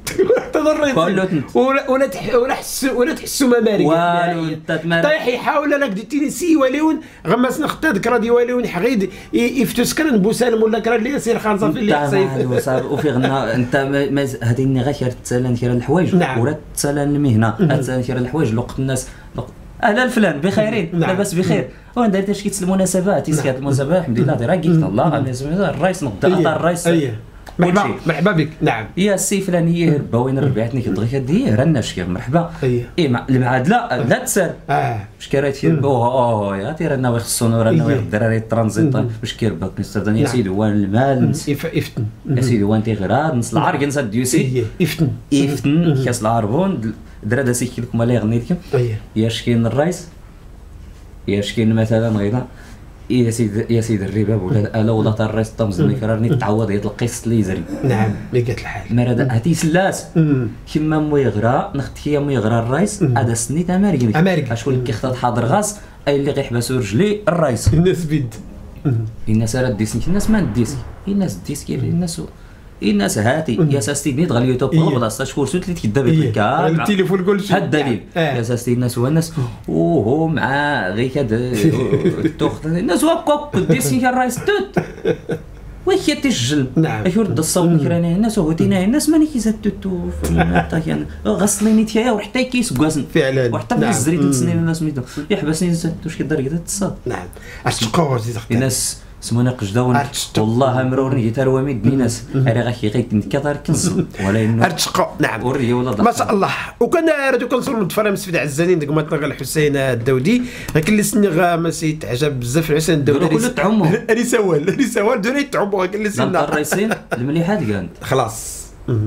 ولا تحسوا ما ماري طيح يحاول لك ديتيني سي وليون غمسنا خطا ذكرى دي وليون حغيد يفتو سكرن بوسالم ولا كرا اللي يصير خالصه في اللي حسيت وفي غنا انت هذه غير تسالن كير الحوايج ولا تسالن المهنه تسالن كير الحوايج الوقت الناس اهلا الفلان بخيرين لاباس بخير وانا درت اش كيتسل المناسبات هاد المناسبه الحمد لله راه قلت الله الرئيس نقدر عطى الرئيس مرحبا بك. نعم يا السي فلان هي ربا وين ربيعتني كتبغي هذه راه الناشكه مرحبا المعادله لا تسال واش كرايت يا تي رانا ويخصونا رانا الدراري الترانزيت واش كيربك نستردان يا سيدي هو المال يفتن يا سيدي هو انت غراد نص العرق نسى الديوسي يفتن كاس العربون درا دا سيكي لكم اللي غنيت لكم يا شكين الرئيس يا شكين مثلا غينا يا سيدي الرباب ولا ولا الرئيس طمز الميكرارني تعوض هاد القسط اللي يزري. نعم لقيت الحال مراد هاتي سلاس كيما مو يغرى نخت كيما مو يغرى الرئيس هذا سنيت امريكي شكون اللي كيختار حاضر غاز اي اللي غيحبسوا رجلي الرئيس الناس بيد الناس راه ديسني الناس ما نديسي الناس ديسكي الناس هاتي يا ساستي بنيت غير اليوتيوب بلاصه شكون سوت اللي تكذب لك التليفون كلشي هاد الدليل يا ساستي الناس هو الناس وهو مع غير كاد التوخ الناس هكاك ديسني الرئيس توت وين كيتسجل يرد الصوت الكراني الناس هو تينا الناس ماني كيزاد توتو يعني غسليني تيا وحتى كيسكوازن فعلا وحتى في الزريت نتسنين الناس ميدو يحبسني واش كيدار كذا تصاد نعم اش تقور الناس سمونا قجداون والله مرورني تروامي الناس انا غاكي كيدار كنزل ولا انه ارتقوا. نعم ما شاء الله. وكان راديو كنصور متفرج مسفد عزانين ديك ما الحسين الدودي لكن اللي سني ما سيتعجب بزاف الحسين الدودي كله تعمو ريسوال دوني تعمو لكن اللي سني الرئيسين المليحات كانت خلاص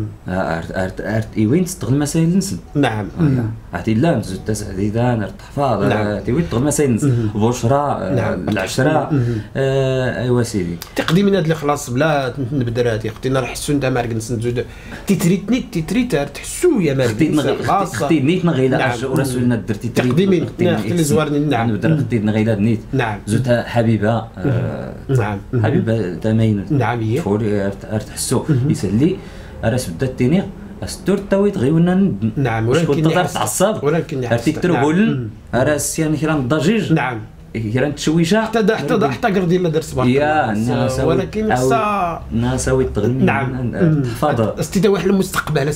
وين تستغل مسائل نسل. نعم عرفتي لا نزيد تسعيدان التحفاظ وين تستغل مسائل نسل بشرى العشره ايوا سيدي تقديمنا اللي خلاص بلا نبدا هذه اختي راه حسوا انت مارك نسند تيتريت تحسوا يا مارك اختي نيت نغيلا ورسولنا درتي تقديمين اختي اللي زوارني. نعم نبدا اختي نغيلا نيت نعم زوت حبيبه نعم حبيبه تماين نعم هي فوري تحسوا يسلي راس بدا التينيغ استور تاويت غيونا نعم ولكن تعصب ولكن عرفتي ترغول راس يعني كيران الضجيج نعم كيران التشويشه حتى قردي لا درت صباح يا ولكن ناساوي تغني نعم تحفظ استدى واحد المستقبل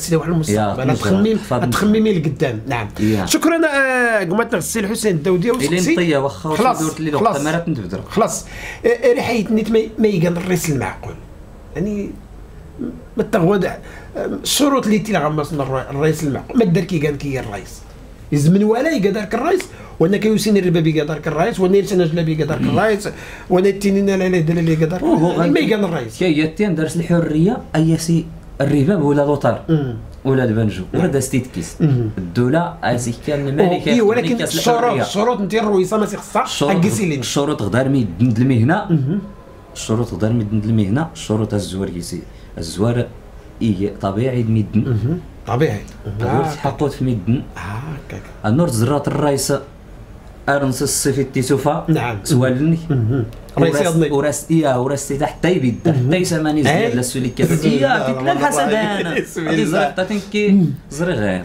تخممي لقدام. نعم شكرا قمتنا السي الحسين الدودي وسكتي الى واخا درت لي الوقت مرات نتبدر خلاص ريحيت نيت ما يقال الرئيس المعقول يعني ما تغود الشروط اللي تيغمسنا الرئيس المعقول ما دار كي قال كي الرئيس يزمن ولا يقدرك الرئيس وانا كيوسين الربابي قدرك الرئيس وانا يرسنا جلابي قدرك الرئيس وانا التنين لا اللي قدرك ما يقال الرئيس كي يتين درس الحريه اي سي الرباب ولا لوطار ولا البنجو ولا داستيت كيس الدوله اسي كان الملكه ولكن الشروط نتي الرويصه ما خصها اكسيلين الشروط غدار ميدن المهنه الشروط غدار ميدن المهنه الشروط الزوار كيسي الزوار طبيعي ميدن طبيعي حطوت في ميدن هكاك النور زرات الرئيس ارنس الصيفي التيسوفا نعم سوالني رئيس يضني وراسي تحت يبيد حتى يسماني زياد للسولي كذا تتلا الحسدان هذه زرطه تنكي زرغان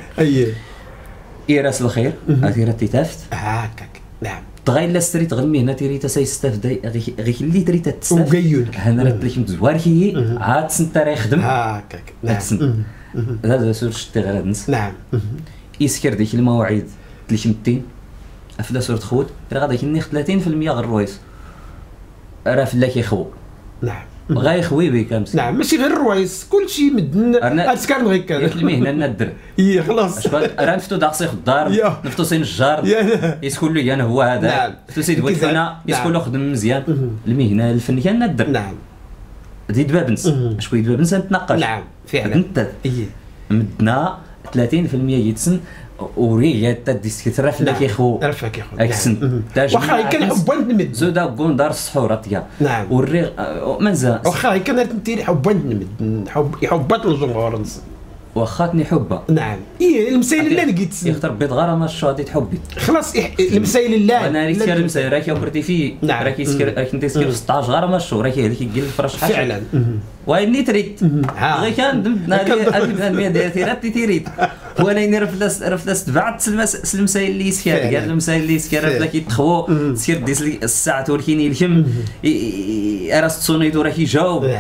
راس الخير هذه راتي تافت هكاك. نعم تغير لا ستريت غنمي هنا تريتا سيستافد غير اللي تريتا تستافد وقيول هنا راه لك زوار هي عاد سنت راه يخدم هكاك. نعم هذا سور شتي غير الناس. نعم يسكر ديك المواعيد اللي كنتين افلا سورة خوت راه غادي كني 30% غير الرويس راه فلا كيخو. نعم غاي خوي بك امس. نعم ماشي غير الرويس كلشي مدن اسكان غير كذا ياك المهنه ندر خلاص راه نفتو داقسي الدار نفتو سين الجار يسكن لي انا هو هذا نفتو سيد ولدنا يسكن له خدم مزيان المهنه الفنيه ندر. نعم زيد بابنس شكون يد بابنس نتناقش. نعم فعلا انت مدنا 30% يتسن وري تديس راه فلا كيخو اكسن واخا كان حبان نمد زودا كون دار السحورات يا نعم وري منزا واخا كان نتيري حبان نمد حبات الجمهور واخاتني حبه. نعم المسائل اللي لقيت يختار بيض غرامه الشاطي تحبي خلاص المسائل اللي انا ريت كان المسائل راكي وكرتي فيه راكي راكي تسكر 16 غرامه الشهر راكي هذيك يقل الفرش حاجه فعلا واني تريت غير كان هذه المية ديالتي راتي تيريت وانا رفلاس تبعت المسائل اللي يسكر قال المسائل اللي يسكر راه كيتخو تسكر ديس الساعه وركيني الكم راس تصونيت وراه كيجاوب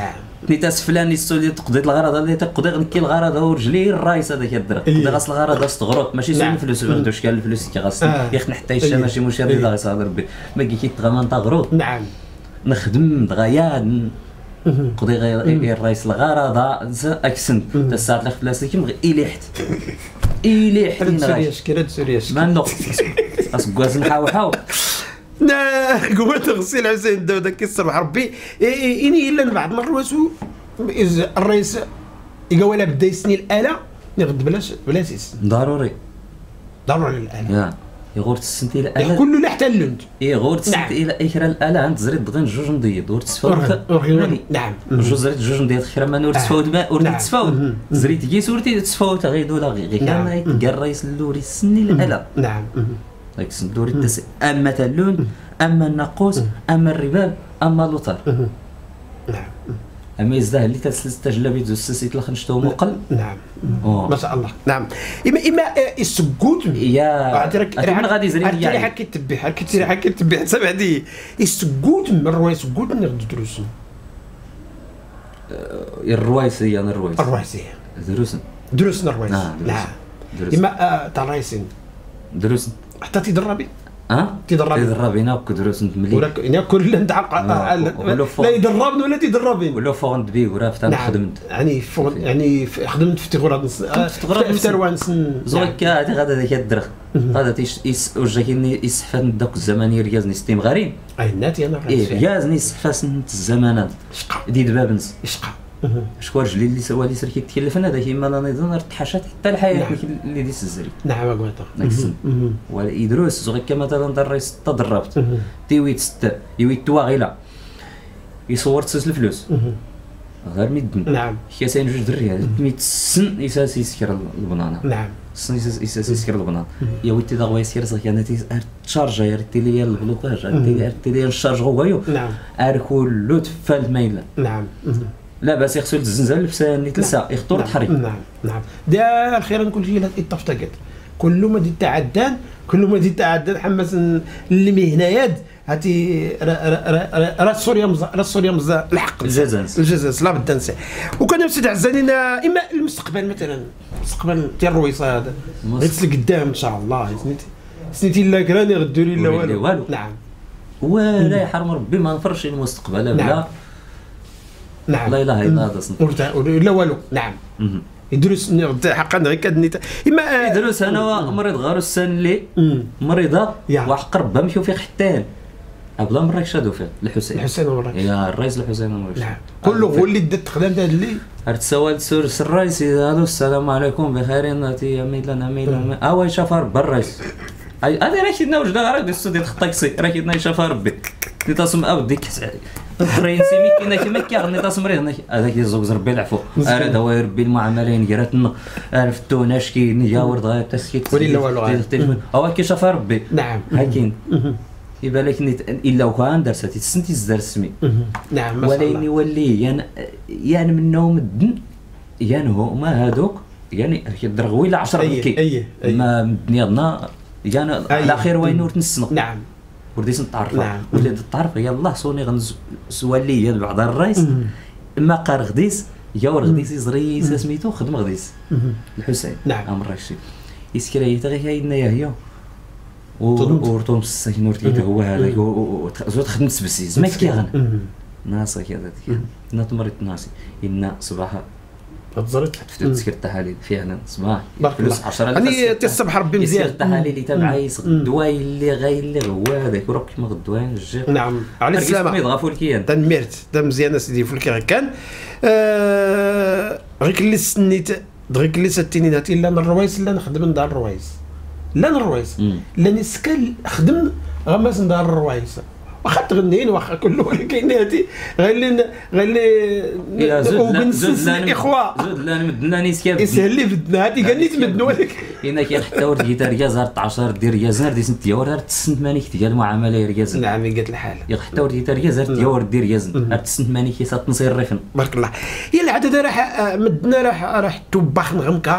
نيت اسفلاني السولي تقضي الغرض اللي تقضي غنكي الغرض ورجلي الرايس هذاك الدرا تقضي غاس الغرض استغرط ماشي سول الفلوس واش كان الفلوس كي غاس يخن حتى هشام ماشي مشاري لا غيصادر به ما كي تغمان تغروط نعم نخدم دغيا قضي غير الرايس الغرض اكسن الساعه اللي فلاسي كيما إليحت سورياش كرا سورياش ما نو اسكواز نحاو قوة تغسيل حسين داوود كيصرف ربي إني إلا بعض المرات الرئيس يقول لا بدا يسني الآلة يغد بلا سيس ضروري الآلة يغور تسنتي الآلة كله لا حتى اللوند غور تسنتي إلى إخرى الآلة عند زريد دغيا جوج نضيد ور تسفاوت نعم جوج نضيد خير ما نور تسفاوت ما ور تسفاوت زريد كي سورتي تسفاوت غير دولا غير كان يتقال الرئيس اللوري سني الآلة نعم داك الدوري التاسع اما تالون اما الناقوس اما الرباب اما اللوطار نعم اما يزداه اللي تستجلبي السيت الخنشتو مقل نعم ما شاء الله نعم اما السكوت يا انا غادي زري يعني حكي تبي حتى بعدي السكوت من الروايس سكوت من غد دروس الروايسيه انا الروايسيه دروسن الروايس نعم اما تاع رايسين دروسن حتى تدربي تدربينا وكدروس نتملي ولا كل ندعق لا يدربنا ولا تدربين ولا فوق ندبي ورا فتا خدمت يعني خدمت في تيغوراد في تروان زوك هذه غادا ديك الدرخ غادا وجاكيني يسحفان داك الزماني رياز نستيم غارين اي ناتي انا رياز نسحفاس الزمانات ديد بابنس يشقى شكون رجلي اللي سوا لي سركي تكلفنا هذاك ما لا نظن تحاشات حتى الحياه اللي ديس الزري نعم قلت نكسن ولا يدروس زغ كما تدرس تدربت تيويت ست يويت تواغيلا يصور تسس الفلوس غير ميدن نعم كاسين جوج دري ميت سن يساس يسكر البنانه نعم سن يساس يسكر البنانه يا ويتي دغوا يسكر زغ كانت تشارجا يا رتيلي البلوكاج رتيلي الشارج غوايو نعم اركل لوت فالميل نعم لا بس يغسل الزنزانه الفساني تلسا يخطر تحرك نعم دار خيرا كل شيء اتفتقت كل ما دي تعدد حمس اللي هنايا هاتي راس سوريا مزا الحق الجزاز لا بد ننسى وكان سيدي عزانين اما المستقبل مثلا المستقبل ديال الرويصه هذا غيتسلك قدام ان شاء الله سنيتي لا كراني غديري لا والو نعم ولا يحرم ربي ما نفرش المستقبل بلا نعم لا اله الا الله لا والو نعم يدرس حقا غير كدنيت اما يدرس انا مريض غير السن اللي مريضه وحق ربها مشيو فيه حتان بلا مراك شادو فيه الحسين وراك يا الرئيس الحسين وراك نعم كله هو اللي دات خدام هذا اللي ارتسوال سورس الرئيس الو السلام عليكم بخير ناتي ميلان اوا شافر بالرئيس هذا راه كيدنا وجدنا راه ديال الطاكسي راه كيدنا شافر ربي تصم او ديك الرئيس مي كاين كيغني تصمري هذاك يزوج ربي العفو انا دواير ربي المعاملين قراتنا عرفتونا اش كاين ياور دغيا تسكيت ولي والو هو كيشاف ربي نعم هاكين يبان لك الا وكان درستي تسنتي زدار السمي نعم ولكن يولي يعني منهم الدن يعني هما هادوك يعني كيدر غويله 10 بكي ما بنيضنا يعني على خير وين نور تنسنق نعم ورديت نتعرف وليت نتعرف يلاه صوني غنسوالي بعض الرئيس اما قار غديس يا غديس يزري سميتو خدم غديس الحسين نعم امر الشيء يسكري حتى غير هنا هي ورتوم الساكن ورتيت هو هذاك زود خدمت بسيز ما كيغن ناصر كذا نتمرت ناسي ان صباح تزرت تذكر التحاليل فعلا صباح فلوس 10000 يعني الصبح ربي مزيان التحاليل اللي تابع يسق الدواي اللي غاي اللي هو هذاك وراك كيما الدواي الجي نعم على السلامه يضغفوا الكيان تنمرت مزيان سيدي فولكي كان غير اللي سنيت دغيا اللي ستينينات الا الروايس لا نخدم ندار الروايس لا الروايس لا نسكن خدم غماس ندار الروايس واخا تغنين واخا كله ولكن هادي غير وبنسس الاخوه زود لا مدنا نيسكاب يسهل لي بدنا هادي قال لي تمدنا ولكن هنا كاين حتى ورد جيتار رياز 10 دير رياز دي سنت ديال تسنت ماني ديال المعامله رياز نعم قالت الحال يا حتى ورد جيتار رياز ديال دير رياز تسنت ماني كيسات نصير ريفن بارك الله هي العاده راح مدنا راح توبخ نغمكها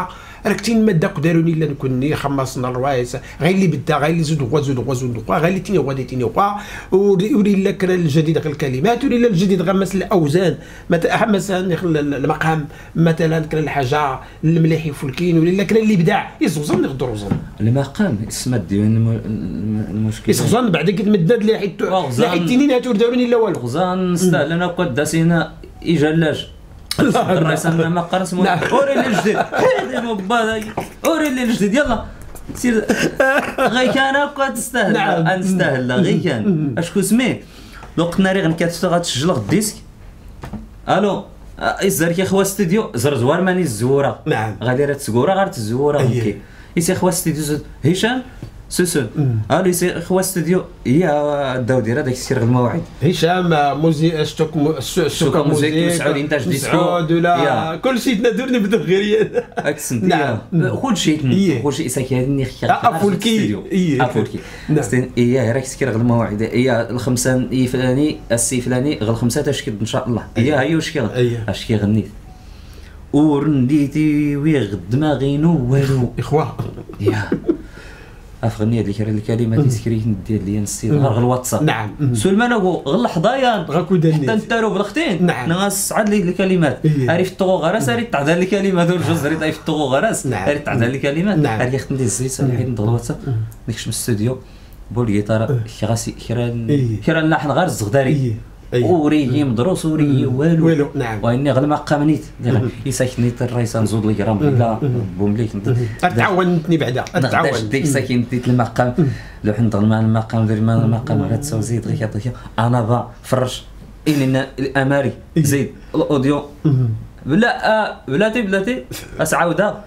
راك تين ما داك داروني الا نكوني خمسنا الروايس غير اللي بدا غير اللي زود غير تيني وري لك الجديد غير الكلمات وري لك الجديد غير مثلا الاوزان مثلا المقام مثلا كان الحاجه المليح يفلكين وري لك اللي ابداع يزوزن يقدروا زن المقام اسمه ديال المشكل يزوزن بعد كتمدد اللي حيتيني هاتو داروني لا والو غزان نستاهل انا قد داسينا يجلاج الرئيس ما قرص اوري لي الجديد اوري لي الجديد يلا سير غير كان قد تستاهل نستاهل غير كان اشكون سميه الوقت ناري غتسجل الديسك الو ازر كي خوا ستوديو زوار ماني الزوره غادي راه تزوره غير تزوره اوكي يسي خوا ستوديو هشام سوسن الو يسي خوا ستوديو هي داودي راه داك السير الموعد هشام موزي ستوكا موزيك سعودي انتاج ديسكو ولا كلشي تنادر نبدا غير اكسنت كلشي ساكنني افولكي هي راك سكر الموعد هي الخمسه فلاني السي فلاني غير الخمسه تشكي ان شاء الله هي واش اش كيغنيت ورنديتي ويغ دماغي والو اخوا يا افغني هذيك الكلمات سكريت ندير لي نسيت غير الواتساب نعم سلمان غير الحضايا حتى نتارو بالختين نعم ناس عاد لي الكلمات عرفت الطغو غراس ريت تعدى الكلمات والجزري طايف الطغو غراس ريت تعدى الكلمات عاد خدت لي الزيت صالحين ندخل الواتساب ديك شم الاستوديو بول جيتار خراسي كيران لاحن غير الزغداري وريه مدروس وريه والو نعم واني غير ما قامنيت يساكنيت الرئيس نزود لي غرام لا بومليك تعاونتني بعدا تعاون ديك ساكنتي المقام لو حنضل مع المقام ديال المقام غير تساوي زيد غير يعطيك انا با فرش اننا الاماري زيد الاوديو بلاتي اسعاوده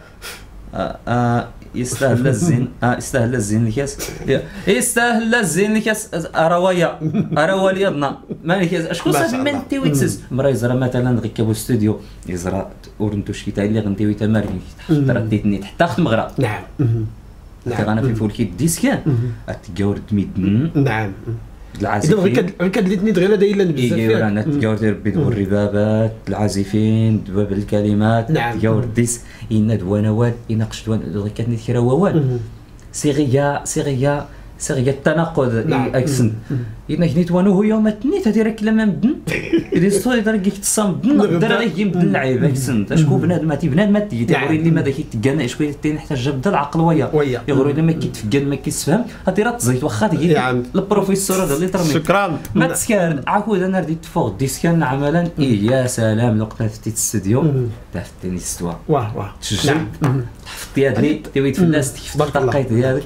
يستاهل الزين يستاهل الزين الكاس يستاهل الزين الكاس راه يضنا مالك اشكون صافي من انت ويتسز مرا يزرا مثلا غيكابو ستوديو يزرا اورنتو شكيتا اللي غنديوي تمارين رديتني حتى خت المغرب نعم انا في فولكي ديسكان تجاور تميد نعم العازفين غير كدلتني دغيا داير لنا بزاف فيها انا تجاور دير الربابات العازفين دباب الكلمات تجاور ديس إن دوانوات يناقش دوان كانت كرا ووال صيغيه التناقض اكسن إن كنيت وانو هو يوم تنيت هذه راه كلام مبدن اذا ستوري دار كيك تصام بدن نقدر غير يمدن اللعيب اكسن اشكون بنادم تيغوري اللي ماذا كيتقنا شكون تنحتاج بدا العقل ويا يغوري لما كيتفقن ما كيتفهم هذه راه تزيد واخا تجي البروفيسور هذا اللي ترمي شكرا ما تسكر عاود انا رديت فوق الديسكان عملا يا سلام لو فتيت الاستوديو دارتني استوا واه تسجل حفظتي هذه تويت في الناس كيف تلقيت هذيك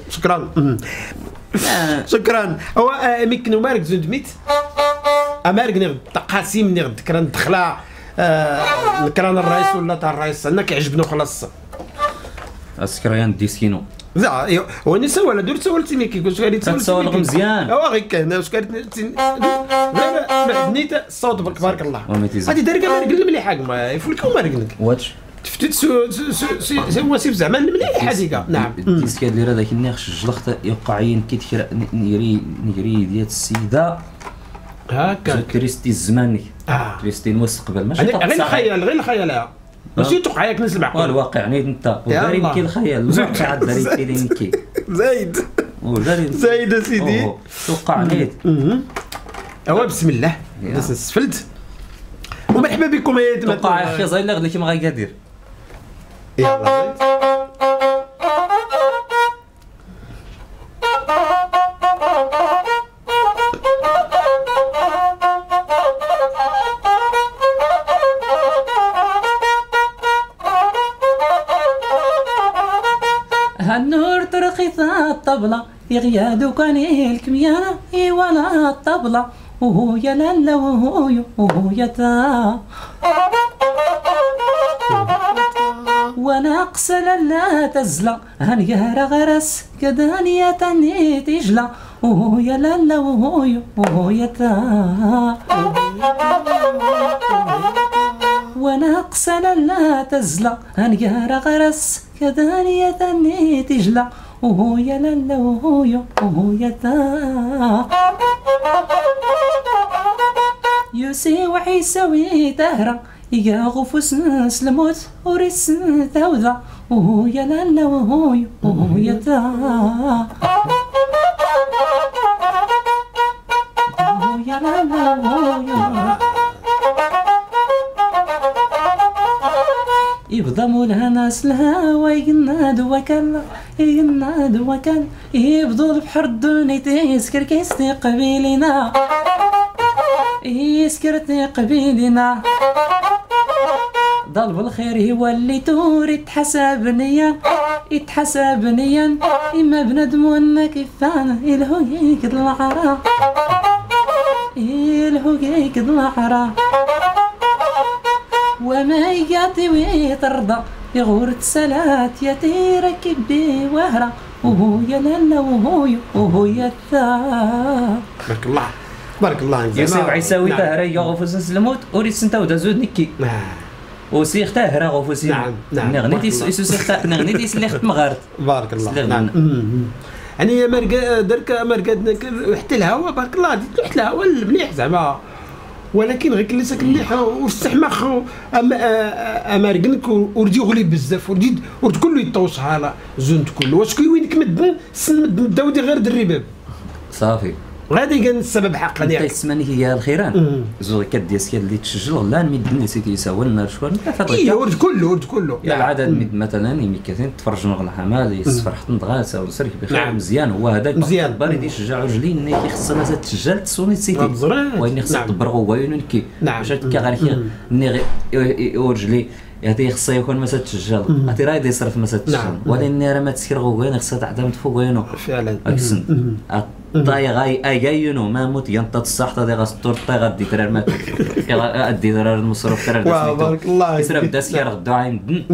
شكرا هو ميكنو مارك زندميت امارك نغد تقاسيم نغد كران دخلا كران الرئيس ولا تاع الرئيس انا كيعجبني خلاص اسكريان ديسكينو لا هو نسا ولا درت سولتي ميكي قلت غادي تسول مزيان هو غير كان واش كانت نيت الصوت بارك الله هادي دارك مارك المليح ما يفلكو مارك واتش تفتت هو سيف زعما المليح هذيك نعم الديسك اللي راه داك الناقش الجلخت يوقع كيتكرا نيري ديال السيده هكا كريستي الزماني كريستي المستقبل ماشي غير الخيال ماشي توقع ياك ناس المعقول الواقع يعني انت وداري نكي الخيال الواقع عاد داري كيدير نكي زايد سيدي توقع نيت هو بسم الله سفلت ومرحبا بكم يا توقع يا اخي زايد غدا كيما غيقادر يلا هالنور ترقيت الطبلة يغيادو كان الكميانة ولا الطبلة وهو يا لالا وهو يا تا وانا اقسى لا تزلا هنيا غرس كدانيا تاني تجلا وهو يا لالا وهو يا تا وانا اقسى لا تزلا هنيا غرس كدانيا تاني تجلا وهو يا لالا وهو يا تا يسي وعيسوي تهرى يا غفوس ناس الموت وريس ثوذا وهو يا لالا وهو يا تا وهو يا لالا وهو يبدا مولها ناس الهوا يناد وكلا يناد وكلا يبدو البحر الدنيا يسكر قبيلنا يسكرتني قبيلنا ضلب الخير هو اللي تور يتحسب نيا إما بندم وانا كيفانا إلهو يكد العرا إلهو يكد العرا وما يعطي ويترضى يغور تسالات يتيركب بي وهرة وهو يا لالا وهو يا الثا. بارك الله بارك الله يسوع عيساوي تهرا يغفوس الموت وريد سنتا ودا زود نكي وسيخ تهرا غفوس نعم نغنيتي سيخ نغنيتي سليخت مغارت بارك الله نعم يعني مرقا درك مرقا حتى الهواء بارك الله حتى الهواء المليح زعما ولكن غير كليسك مليح واستحماخ امارقنك وردي غلي بزاف وردي كله يطوش على زونت كله واش كي وينك مدن سن مدن داودي غير دري صافي غادي كان السبب حقا ياك تسمعني هي الخيران زوج كديسك اللي تسجل لا ميدن سيتي يساوي لنا شكون ورد كله يا العدد ميد مثلا يمي كاين تفرجوا على حمال يصفر حتى نضغاس او سرك بخير مزيان هو هذاك مزيان بريد يشجع رجلين كي خصنا ما تسجل تسوني سيتي وين خصك تبرغوا وين كي باش كي غير كي ورجلي هذه خصها يكون ما تسجل عطي راه يصرف ما تسجل ولكن راه ما تسكرغوا وين خصها تعتمد فوق وينو فعلا طاي غايونو ما موت ينطط الصح طاي غاستور طاي غادي درار ما ادي درار المصروف درار بارك الله يسرب داسكير غدو عين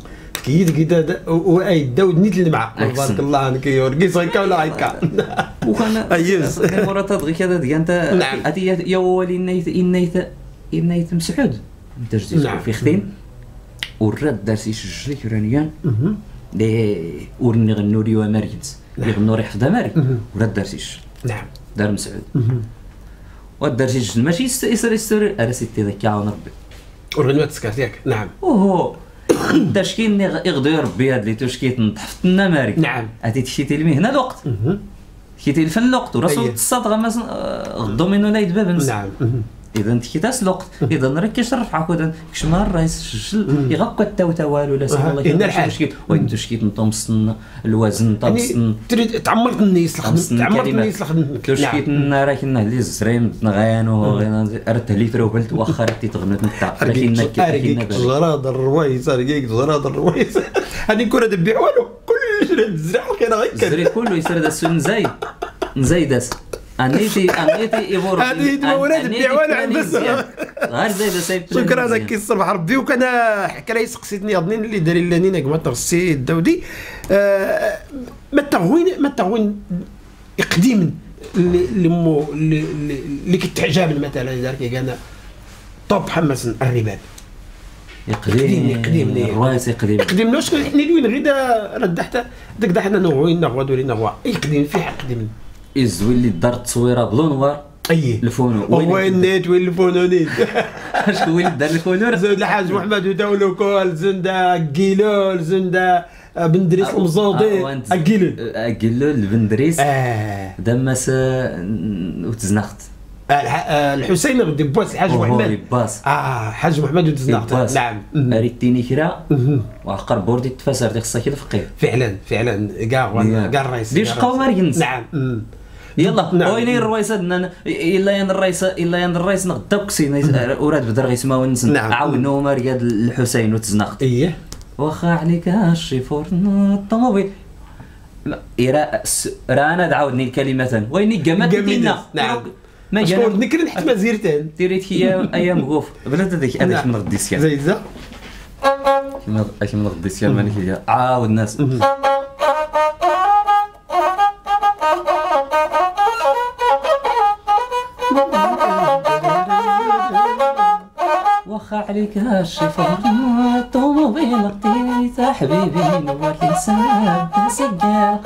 كيد واي داود نيت المع بارك الله عنك يورقيس هكا ولا هكا وكان ايوس مرة تضغي كذا ديال انت هذه يا ولي نيت مسعود انت جديد في ختيم والرد دارسي يسجل يورانيان ورني غنوري ومارينز يغنوا ريح خدا ماري ولا دارسيش نعم دار مسعود ودارسيش ماشي يسر ارسيتي ذاك عاون ربي ورغنوات سكات ياك نعم اوه داش كاين يغدو ربي هاد اللي تشكيت نطحفتنا ماري نعم هاتي تشيتي المهنه الوقت كيتي الفن الوقت ورسول الصدغه ما غدو منو نايد باب نعم اذا انت كيتاس الوقت اذا راه كيشرف عاود كشمار راه يسجل يغقى تا والو لا سبحان الله هنا الحال مشكل وين تشكيت نطمسن الوزن طمسن تريد تعمرت النيس تعمرت النيس تشكيت راه كنا لي زريم نغانو راه ليتر وبلت واخا رتي تغنت نتا لكن كاين زراد الرويس رقيق زراد الرويس هذه كره تبيع والو كل شيء الزرع كاين غير الزري كله يسرد السن نزايداس انيتي يبور هذه مولات الدعوه العنبسه غير زايده سايب شكرا لك الصباح ربي وكان حكايه سقسيتني اظن اللي داري لاني كما تغسي الدودي ما تغوين قديم اللي كتعجبني مثلا دار كيقالنا طوب حمص الرباب قديم الروايس قديم واش حنا وين غير رد حتى داك حنا نوعين نغوا دوري نغوا قديم في حق قديم يزوي اللي دار التصويره بلو نوار اي الفونو وين نيت وين الفونو نيت شكون اللي دار الكولور زود الحاج محمد وداولو كول زندا كيلول زندا بندريس المزودي اكيلول البندريس دمس وتزنخت الحسين غدي باس الحاج محمد حاج محمد وتزنخت نعم ريتيني كرا وعقر بوردي تفسر ديك الصا كده فقيه فعلا كاع الرئيس ديش قوم مرينز نعم يلا وين الرئيس الا ين الرئيس نغدا كسين وراد بدر غيسماو نسن عاونوا مرياد الحسين وتزنخت ايه واخا عليك الشيفور الطوموبيل رانا تعاودني الكلمه وين قامت لنا نعم ما شكون نكرن حتى ما زيرتين ديريت هي ايام غوف بلات هذيك انا من غدي سيان زايده من غدي سيان ماني هي عاود الناس واخا عليك الشيفور الطوموبيل طيت حبيبي نور لسان سجال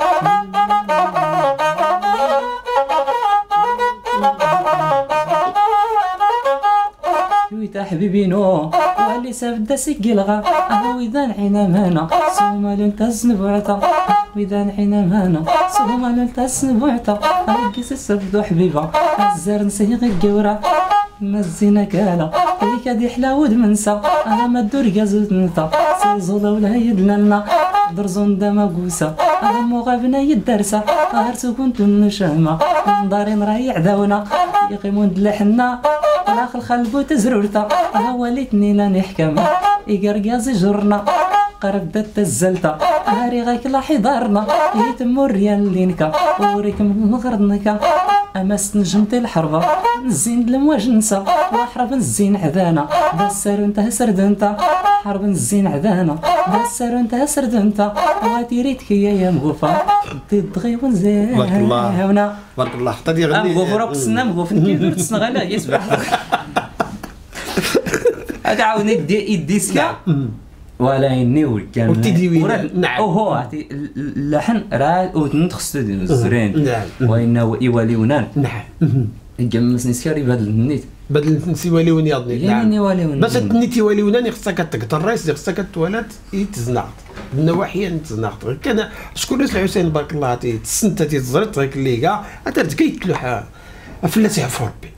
ويتا حبيبي نو واللي سافدا سيكيلغا وإذا نعينا مانا سوما لنتزن بعتا وإذا نعينا مانا سوما لنتزن بعتا كيس السفدو حبيبة الزر نسيغ الجورة مزينا كالا هيك دي حلاود منسى انا ما الدور قازلت نتا سيزولا ولا يدلنا درزون دما قوسا انا مغابنا يدرسا هرسو كنت نشهما داري نرايع داونا يقيمون دلحنا والاخر خلبو تزرورتا وليتني لا نحكم يقرقاز جرنا قرب دات الزلتا هاري غاك لا حضارنا يتمو الريال لينكا وريك من غردنكا امس نجمت الحربه نزين المواج نسى وحرب نزين عذانا بسر انت سرد انت حرب نزين عذانا بسر انت سرد انت واتيريتك يا مغوفا تدغي ونزين بارك الله بارك الله حتى دي غادي مغوفا قصنا مغوف كيدير تسنى غلا يسبح هذا عاوني يديسكا ولا يني كان نعم وهو عطي اللحن راه وتنتخص ديال الزرين نعم وإنه يواليونان نعم جمسني سكاري بهذا النيت بدل نسي واليون ياضني نعم باش تنيتي واليونان خصك تقطع الرئيس خصك توالات يتزنقط النواحي تزنقط كان شكون الحسين بارك الله تسنت تزرط غير الليغا اترت كيتلوح افلاس يعفو ربي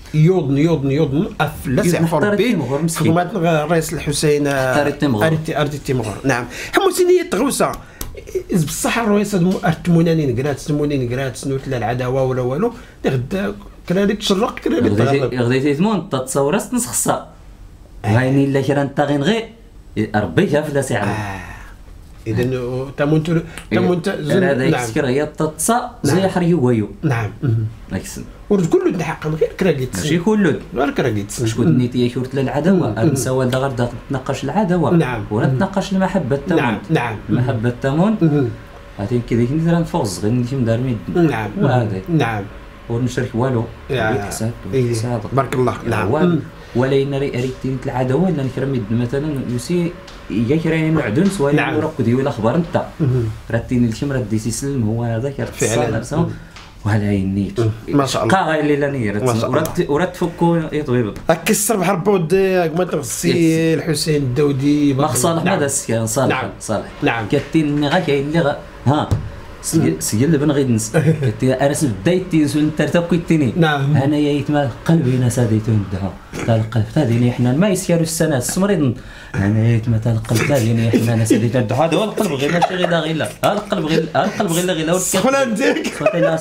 يوضن افلاس يعفو ربي خدمات الرئيس الحسين ارتي تيمغور نعم حموسيني تغوسه بصح الرئيس ارتموناني نقرات سنوت لا العداوه ولا والو غدا كرالي تشرق كرالي تغلب غديتي تمون تصورت نسخصا هايني الا كرا طاغين غير ربي جا فلاس يعلم اذا تمونت هذا يسكر هي تتصا زي حريو ويو نعم نكسن ورد كله نحق غير كراليت ماشي كله غير كراليت شكون نيتي شورت العداوه نساو غير تناقش العداوه نعم ولا تناقش المحبه التمون نعم المحبه التمون هاتين كذا كندير نفوز غير نمشي مدار نعم وهذا نعم ونشرك والو يتحسد بارك الله نعم ولا ريتين العداوه لان كرميد مثلا يوسي يا كراين معدن سواء نعم ركدي ولا خبر انت راتيني الشم ردي سلم هو هذاك فعلا وهلا النيت ما شاء الله قا اللي لا نير ورات فكو يطويب هكا الصبح ربود ما تغسي الحسين الدودي ما صالح ما داس كان صالح صالح نعم كاتين غا كاين اللي ها سجل بن غير نس انا بدايتي انت تركيتني نعم انا يا يتما قلبي نساديتو ندها تاع القلب تاعي حنا ما يسيروا السنه السمريض انا يا يتما تاع القلب تاعي حنا نساديتو ندها هذا هو القلب غير ماشي غير هذا القلب غير سخونه ديالك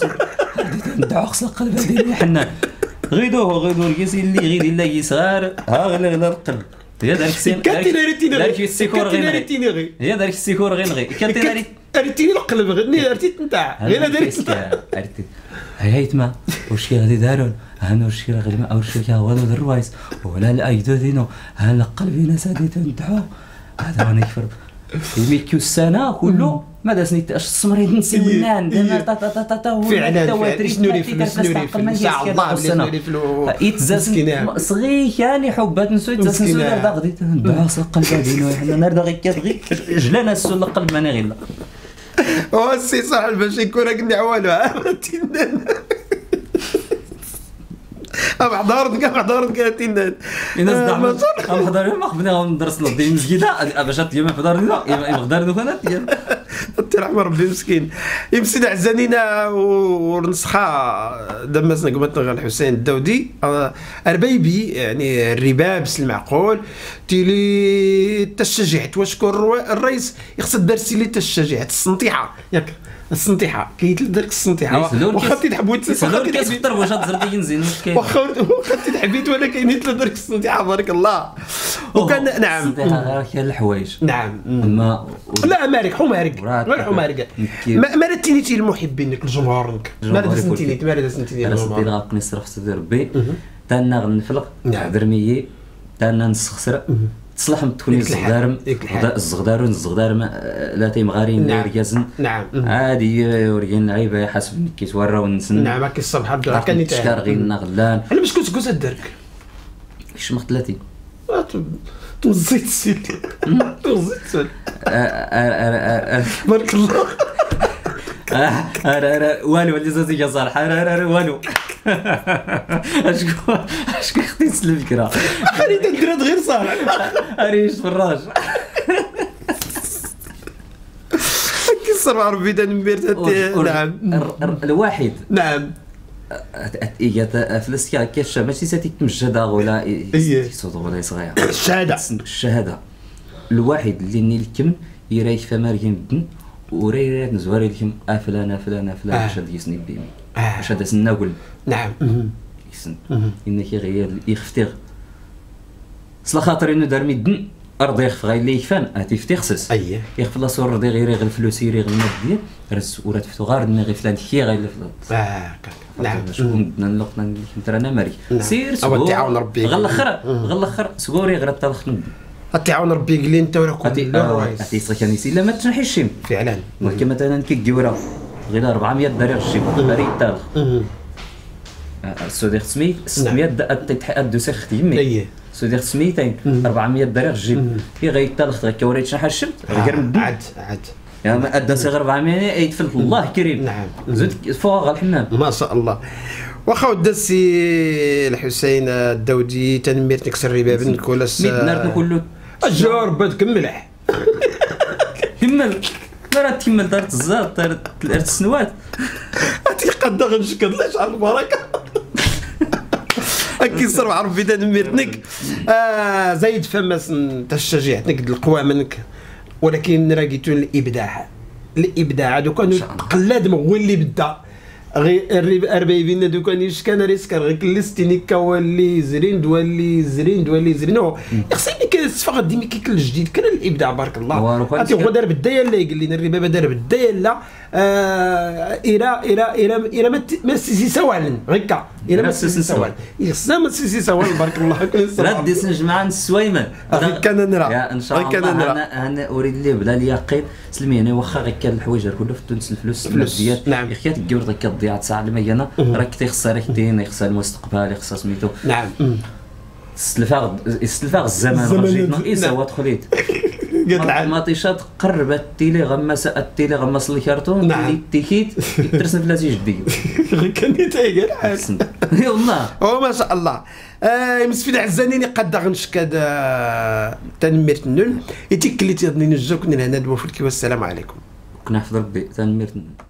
ندعو خص القلب ديالي حنا غيدوه الكيسي اللي غير الا يصغر ها غير القلب هي دارك سين دارك السيكور غير هي دارك السيكور غير ارتيني القلب غني ارتيت نتاع غير داريت ارتي هيتما واش كي غادي دارون انا واش كي غير ما واش كي هو الروايس ولا الايدو دينو انا قلبي نساديت ندعو هذا وانا كفر يميكيو السنه كله ما دازني اش السمريد نسيونان دابا تا فعلا شنو ان شاء الله يتزاز صغير يعني حبات نسوي تزاز نردا غديت ندعو القلب دينو حنا نردا غير كتغي جلانا السول القلب ماني غير السي صاحب باش يكون قلنا والو حضرتك تينان الناس دعمت حضروا ما خبنا ندرسنا ديال المسجده باش اليوم حضرنا يقدر دوكنا ترحم ربي مسكين يمسي عزانينا ونسخه دمسنا قمت الحسين الدودي ربيبي يعني الربابس المعقول تيلي تشجعت واشكر الرئيس يقصد درسي لي تشجعت السنطيحه ياك السنطيحه كيتلدرك السنطيحه واخا تحبوت واخا كيسطر واش تزرد ينزل مشكل واخا تحبيت ولا كيتلدرك السنطيحه بارك الله وكان نعم السنطيحه كاين الحوايج نعم ما لا مارك غير حمارك ما رتينيتي المحبين الجمهور ما سنتيني الجمهور انا غنقني صرف سيدي ربي تانا غنفلق درميه تانا نسخسر تصلح تكوني الزغدارون لا تيمغارين ريازن نعم عادي وريان لعيبه حسب كيتورا ونسن نعم هاك الصباح عبد كان تشكر غير نغلان انا باش كنت كوز درك شمخ 30 تمزيت السيد تمزيت بارك الله والو اللي زازي صالح والو اشكون خديت الفكره خليت ندير غير صالح اريش فراج كيصر ربي تنمير. نعم الواحد نعم فلسكا كاش ماشي ساتي مجهده ولا ولا صغير الشهاده الواحد اللي نيلكم يرايك فماركين بدن وريرات نزواري لكم فلان فلان فلان واش هاد يسني بيمي واش هذا سناقول. نعم يسن انك غير يختير صلا خاطر انه دار ميدن ارض يخف غير اللي يكفان هاتي خصص يخف لا صور رضي غير الفلوس يري غير الماديه رس ورات فتو غير غير فلان كي غير نعم شكون بدنا نلقنا انا ماري سير سكور تعاون ربي غلخر سكوري غير الطلخ تعاون ربي قال لي انت ولا كون عطي صكاني الا ما تنحيش فعلا كما مثلا كيكيورا غير 400 درهم الشيب بريد طالخ السودير 600 الدوسي ختيمي سودير 200 400 درهم جيب في غير طالخ كوريت شحال الشمت غير عاد يعني الدوسي غير 400 يتفلت الله كريم. نعم زد فوق الحمام ما شاء الله. واخا ود السي الحسين الداودي تنمير تكسر ربابنك ولا نار كله الجرب تكملح كمل مرة تكمل دارت الزاد دارت 3 سنوات تيقد غنشكد لا شحال البركه كيصر عرف بدا نميرتنك زايد فماس تشجيعتك القوى منك ولكن راكيتون الابداع دوكا قلاد هو اللي بدا غير اربايبين دوكا نيش كان ريسكر غير كلستينيكا ولي زرين دولي زرين خصني كنستفاق ديما كيكل الجديد كان الابداع بارك الله. عرفتي هو دار بالدايه اللي قال لنا الربابه دار بالدايه لا إلى ما سيسي سوالن هكا إلى ما سيسي سوالن خصنا ما سيسي سوالن بارك الله. ردي سنجمع السويمن كان نرى ان شاء الله. انا اريد لي بلا اليقين سلمي انا واخا غير كان الحوايج كله في تونس الفلوس ديال نعم يا كتجيو ديك الضياع ساعه الميانه راك تيخسر دين يخسر المستقبل يخسر سميتو. نعم استلفاغ الزمان جيتنا ايسا خليت ما طيشات قربت تيلي غمس الكرتون اللي تيكيت ترسم في لازي جديد كان يتايق الحسن والله ما شاء الله. مسفيد عزانيني قد غنشكاد تنميرت النول يتيك اللي تيضني نجاو كنا هنا دوا فلكي والسلام عليكم كنا حفظ ربي تنميرت